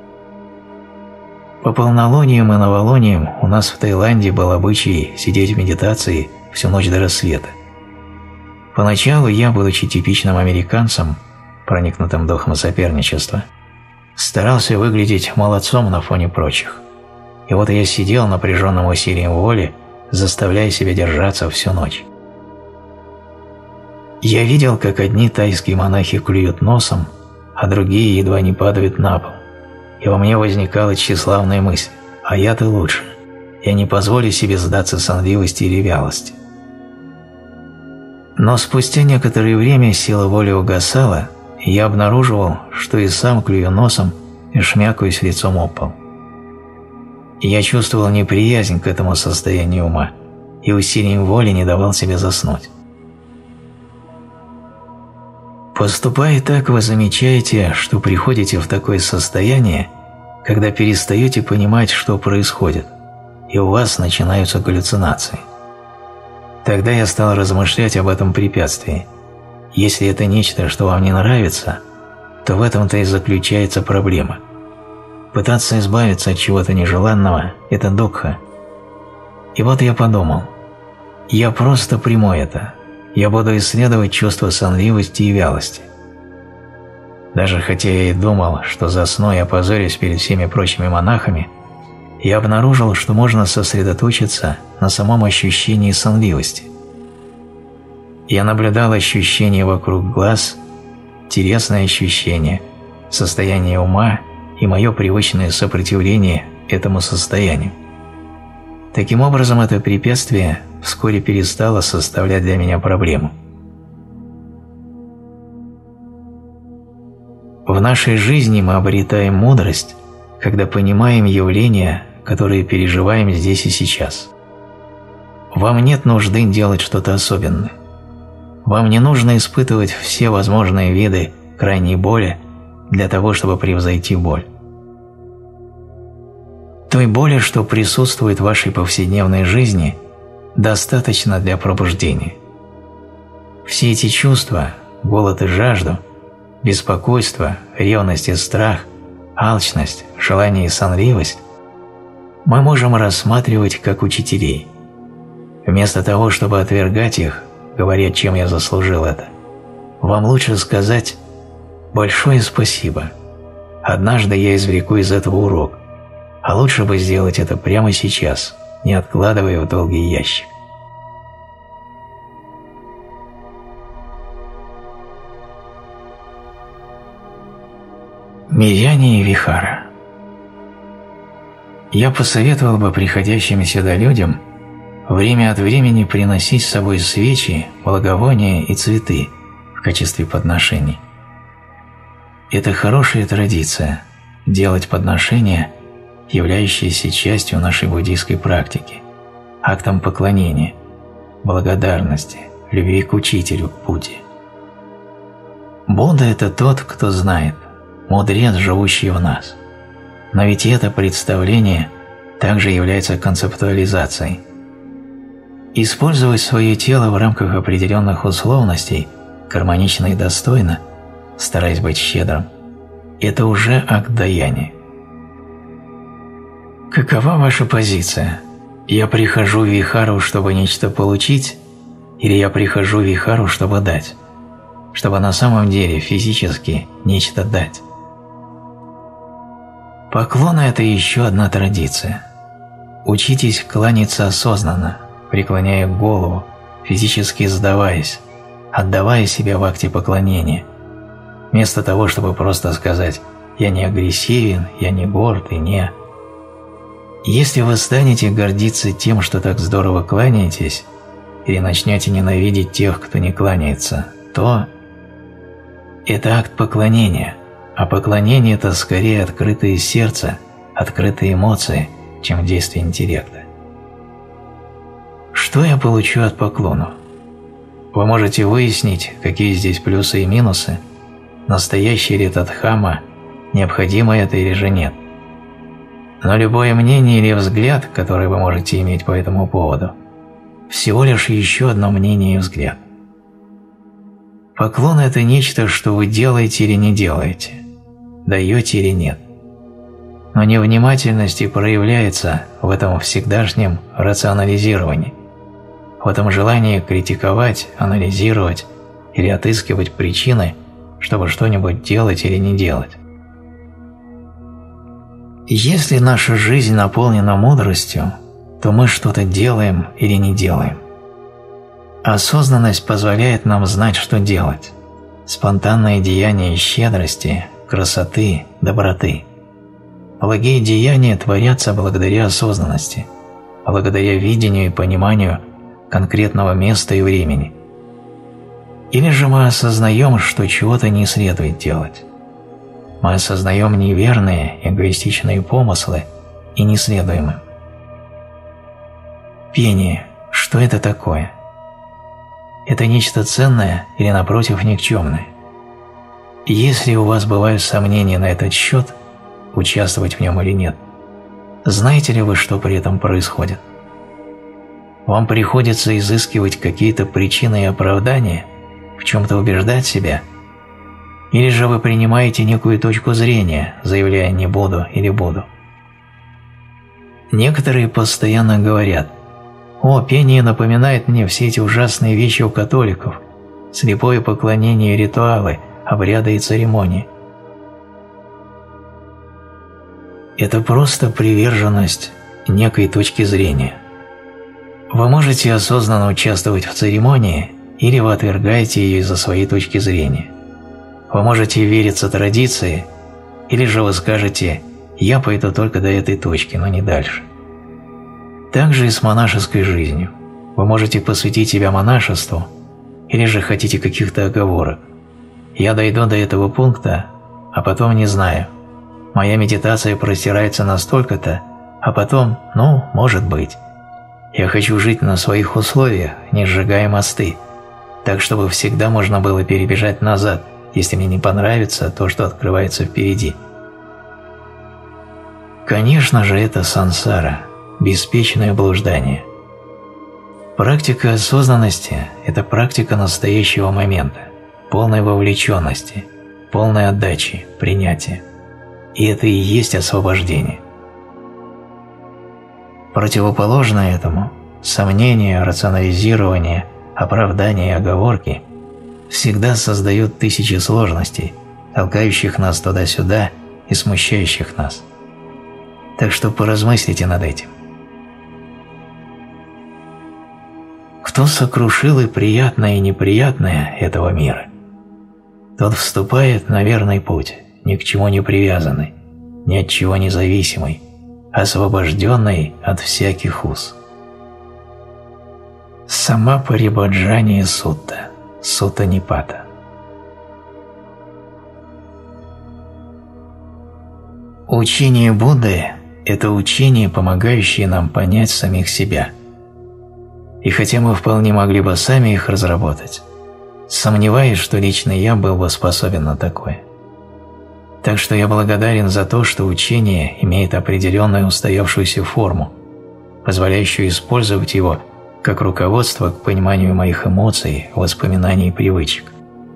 По полнолуниям и новолуниям у нас в Таиланде был обычай сидеть в медитации всю ночь до рассвета. Поначалу я, будучи типичным американцем, проникнутым духом соперничества, старался выглядеть молодцом на фоне прочих. И вот я сидел напряженным усилием воли, заставляя себя держаться всю ночь. Я видел, как одни тайские монахи клюют носом, а другие едва не падают на пол. И во мне возникала тщеславная мысль: а я-то лучше. Я не позволю себе сдаться сонливости или вялости. Но спустя некоторое время сила воли угасала, и я обнаруживал, что и сам клюю носом и шмякаюсь лицом об пол. И я чувствовал неприязнь к этому состоянию ума и усилием воли не давал себе заснуть. Поступая так, вы замечаете, что приходите в такое состояние, когда перестаете понимать, что происходит, и у вас начинаются галлюцинации. Тогда я стал размышлять об этом препятствии. Если это нечто, что вам не нравится, то в этом-то и заключается проблема. Пытаться избавиться от чего-то нежеланного – это дукха. И вот я подумал, я просто приму это. Я буду исследовать чувство сонливости и вялости. Даже хотя я и думал, что засну и опозорюсь перед всеми прочими монахами, я обнаружил, что можно сосредоточиться на самом ощущении сонливости. Я наблюдал ощущения вокруг глаз, телесное ощущение, состояние ума и мое привычное сопротивление этому состоянию. Таким образом, это препятствие вскоре перестало составлять для меня проблему. В нашей жизни мы обретаем мудрость, когда понимаем явления, которые переживаем здесь и сейчас. Вам нет нужды делать что-то особенное. Вам не нужно испытывать все возможные виды крайней боли для того, чтобы превзойти боль. Той боли, что присутствует в вашей повседневной жизни, достаточно для пробуждения. Все эти чувства – голод и жажду, беспокойство, ревность и страх, алчность, желание и сонливость – мы можем рассматривать как учителей. Вместо того, чтобы отвергать их, говоря, чем я заслужил это, вам лучше сказать «большое спасибо, однажды я извлеку из этого урок, а лучше бы сделать это прямо сейчас, не откладывая в долгий ящик». Миряне и вихара. Я посоветовал бы приходящим сюда людям время от времени приносить с собой свечи, благовония и цветы в качестве подношений. Это хорошая традиция – делать подношения, являющиеся частью нашей буддийской практики, актом поклонения, благодарности, любви к учителю, к Будде. Будда – это тот, кто знает, мудрец, живущий в нас. Но ведь это представление также является концептуализацией. Использовать свое тело в рамках определенных условностей, гармонично и достойно, стараясь быть щедрым, это уже акт даяния. Какова ваша позиция? Я прихожу в вихару, чтобы нечто получить, или я прихожу в вихару, чтобы дать? Чтобы на самом деле физически нечто дать? Поклон – это еще одна традиция. Учитесь кланяться осознанно, преклоняя голову, физически сдаваясь, отдавая себя в акте поклонения, вместо того, чтобы просто сказать «я не агрессивен, я не горд и не…». Если вы станете гордиться тем, что так здорово кланяетесь, или начнете ненавидеть тех, кто не кланяется, то это акт поклонения, а поклонение – это скорее открытое сердце, открытые эмоции, чем действие интеллекта. Что я получу от поклона? Вы можете выяснить, какие здесь плюсы и минусы, настоящий ли это дхамма, необходимо это или же нет. Но любое мнение или взгляд, который вы можете иметь по этому поводу, всего лишь еще одно мнение и взгляд. Поклон – это нечто, что вы делаете или не делаете, даете или нет. Но невнимательность и проявляется в этом всегдашнем рационализировании, в этом желании критиковать, анализировать или отыскивать причины, чтобы что-нибудь делать или не делать. Если наша жизнь наполнена мудростью, то мы что-то делаем или не делаем. Осознанность позволяет нам знать, что делать. Спонтанные деяния щедрости, красоты, доброты. Благие деяния творятся благодаря осознанности, благодаря видению и пониманию конкретного места и времени. Или же мы осознаем, что чего-то не следует делать. Мы осознаем неверные, эгоистичные помыслы и не следуем им. Пение. Что это такое? Это нечто ценное или, напротив, никчемное? Если у вас бывают сомнения на этот счет, участвовать в нем или нет, знаете ли вы, что при этом происходит? Вам приходится изыскивать какие-то причины и оправдания, в чем-то убеждать себя, или же вы принимаете некую точку зрения, заявляя «не буду» или «буду». Некоторые постоянно говорят: «О, пение напоминает мне все эти ужасные вещи у католиков, слепое поклонение и ритуалы, обряды и церемонии». Это просто приверженность некой точки зрения. Вы можете осознанно участвовать в церемонии, или вы отвергаете ее из-за своей точки зрения. Вы можете вериться традиции, или же вы скажете «я пойду только до этой точки, но не дальше». Так же и с монашеской жизнью. Вы можете посвятить себя монашеству, или же хотите каких-то оговорок. «Я дойду до этого пункта, а потом не знаю. Моя медитация простирается настолько-то, а потом, ну, может быть. Я хочу жить на своих условиях, не сжигая мосты, так чтобы всегда можно было перебежать назад, если мне не понравится то, что открывается впереди». Конечно же, это сансара, беспечное блуждание. Практика осознанности – это практика настоящего момента, полной вовлеченности, полной отдачи, принятия. И это и есть освобождение. Противоположно этому – сомнения, рационализирование, оправдания и оговорки всегда создают тысячи сложностей, толкающих нас туда-сюда и смущающих нас. Так что поразмыслите над этим. Кто сокрушил и приятное, и неприятное этого мира, тот вступает на верный путь, ни к чему не привязанный, ни от чего не зависимый, освобожденный от всяких уз. Сама парибаджания сутта, сутта нипата. Учение Будды – это учение, помогающее нам понять самих себя. И хотя мы вполне могли бы сами их разработать, сомневаюсь, что лично я был бы способен на такое. Так что я благодарен за то, что учение имеет определенную устоявшуюся форму, позволяющую использовать его как руководство к пониманию моих эмоций, воспоминаний и привычек.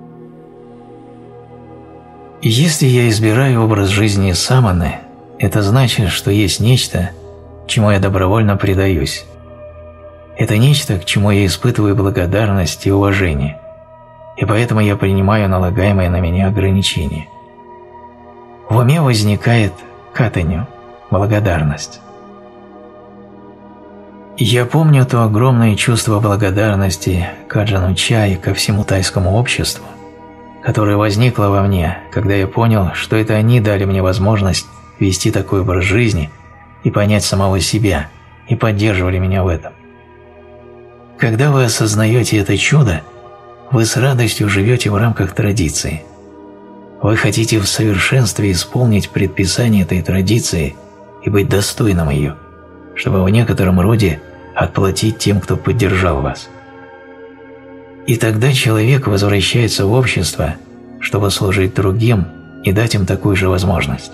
Если я избираю образ жизни саманы, это значит, что есть нечто, чему я добровольно предаюсь. Это нечто, к чему я испытываю благодарность и уважение, и поэтому я принимаю налагаемые на меня ограничения. В уме возникает катанью, благодарность. Я помню то огромное чувство благодарности к Аджану Ча и ко всему тайскому обществу, которое возникло во мне, когда я понял, что это они дали мне возможность вести такой образ жизни и понять самого себя, и поддерживали меня в этом. Когда вы осознаете это чудо, вы с радостью живете в рамках традиции. Вы хотите в совершенстве исполнить предписание этой традиции и быть достойным ее, чтобы в некотором роде отплатить тем, кто поддержал вас. И тогда человек возвращается в общество, чтобы служить другим и дать им такую же возможность.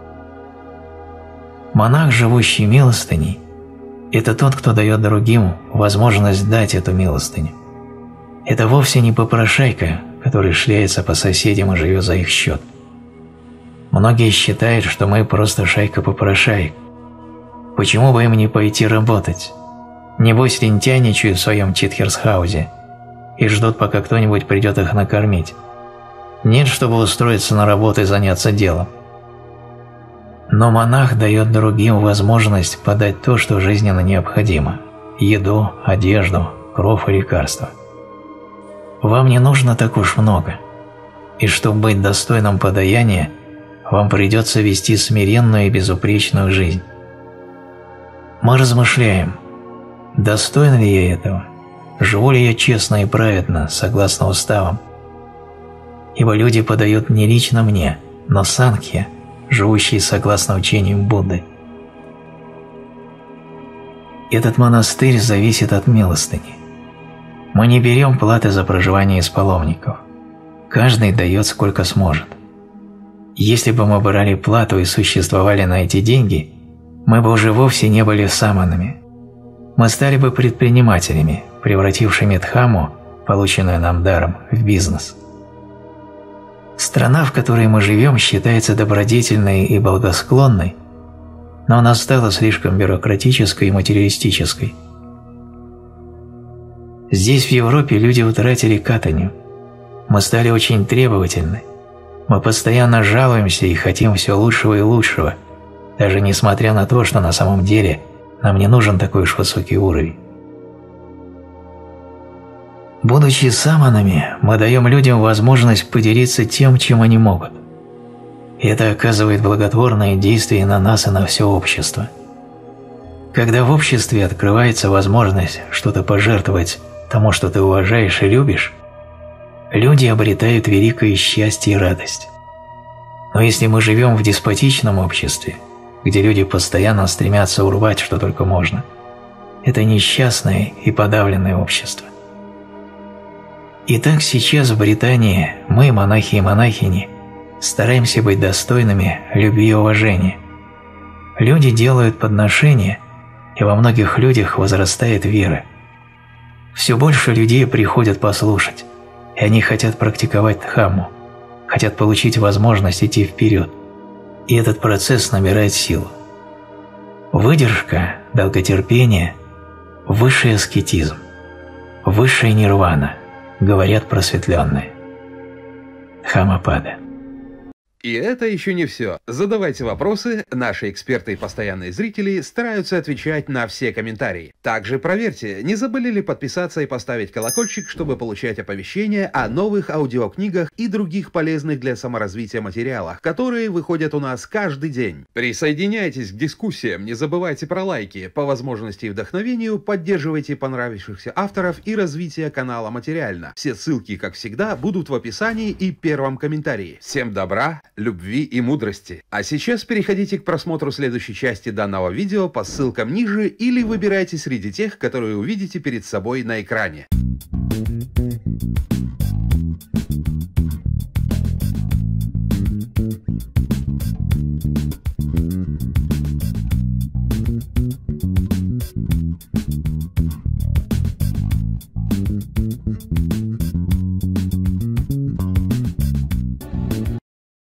Монах, живущий милостыней, это тот, кто дает другим возможность дать эту милостыню. Это вовсе не попрошайка, который шляется по соседям и живет за их счет. Многие считают, что мы просто шайка попрошаек. Почему бы им не пойти работать? Небось лентяйничают в своем читхерсхаузе и ждут, пока кто-нибудь придет их накормить. Нет, чтобы устроиться на работу и заняться делом. Но монах дает другим возможность подать то, что жизненно необходимо – еду, одежду, кров и лекарства. Вам не нужно так уж много, и чтобы быть достойным подаяния, вам придется вести смиренную и безупречную жизнь. Мы размышляем, достоин ли я этого, живу ли я честно и праведно, согласно уставам. Ибо люди подают не лично мне, но Сангхья, живущие согласно учениям Будды. Этот монастырь зависит от милостыни. Мы не берем платы за проживание из паломников. Каждый дает сколько сможет. Если бы мы брали плату и существовали на эти деньги, мы бы уже вовсе не были саманами. Мы стали бы предпринимателями, превратившими Дхамму, полученную нам даром, в бизнес. Страна, в которой мы живем, считается добродетельной и благосклонной, но она стала слишком бюрократической и материалистической. Здесь, в Европе, люди утратили катанью. Мы стали очень требовательны. Мы постоянно жалуемся и хотим все лучшего и лучшего, даже несмотря на то, что на самом деле нам не нужен такой уж высокий уровень. Будучи саманами, мы даем людям возможность поделиться тем, чем они могут. И это оказывает благотворное действие на нас и на все общество. Когда в обществе открывается возможность что-то пожертвовать тому, что ты уважаешь и любишь, люди обретают великое счастье и радость. Но если мы живем в деспотичном обществе, где люди постоянно стремятся урвать что только можно, это несчастное и подавленное общество. Итак, сейчас в Британии мы, монахи и монахини, стараемся быть достойными любви и уважения. Люди делают подношения, и во многих людях возрастает вера. Все больше людей приходят послушать, и они хотят практиковать Дхамму, хотят получить возможность идти вперед, и этот процесс набирает силу. Выдержка, долготерпение – высший аскетизм, высшая нирвана, говорят просветленные. Дхаммапада. И это еще не все. Задавайте вопросы, наши эксперты и постоянные зрители стараются отвечать на все комментарии. Также проверьте, не забыли ли подписаться и поставить колокольчик, чтобы получать оповещения о новых аудиокнигах и других полезных для саморазвития материалах, которые выходят у нас каждый день. Присоединяйтесь к дискуссиям, не забывайте про лайки, по возможности и вдохновению поддерживайте понравившихся авторов и развитие канала материально. Все ссылки, как всегда, будут в описании и первом комментарии. Всем добра, любви и мудрости. А сейчас переходите к просмотру следующей части данного видео по ссылкам ниже или выбирайте среди тех, которые увидите перед собой на экране.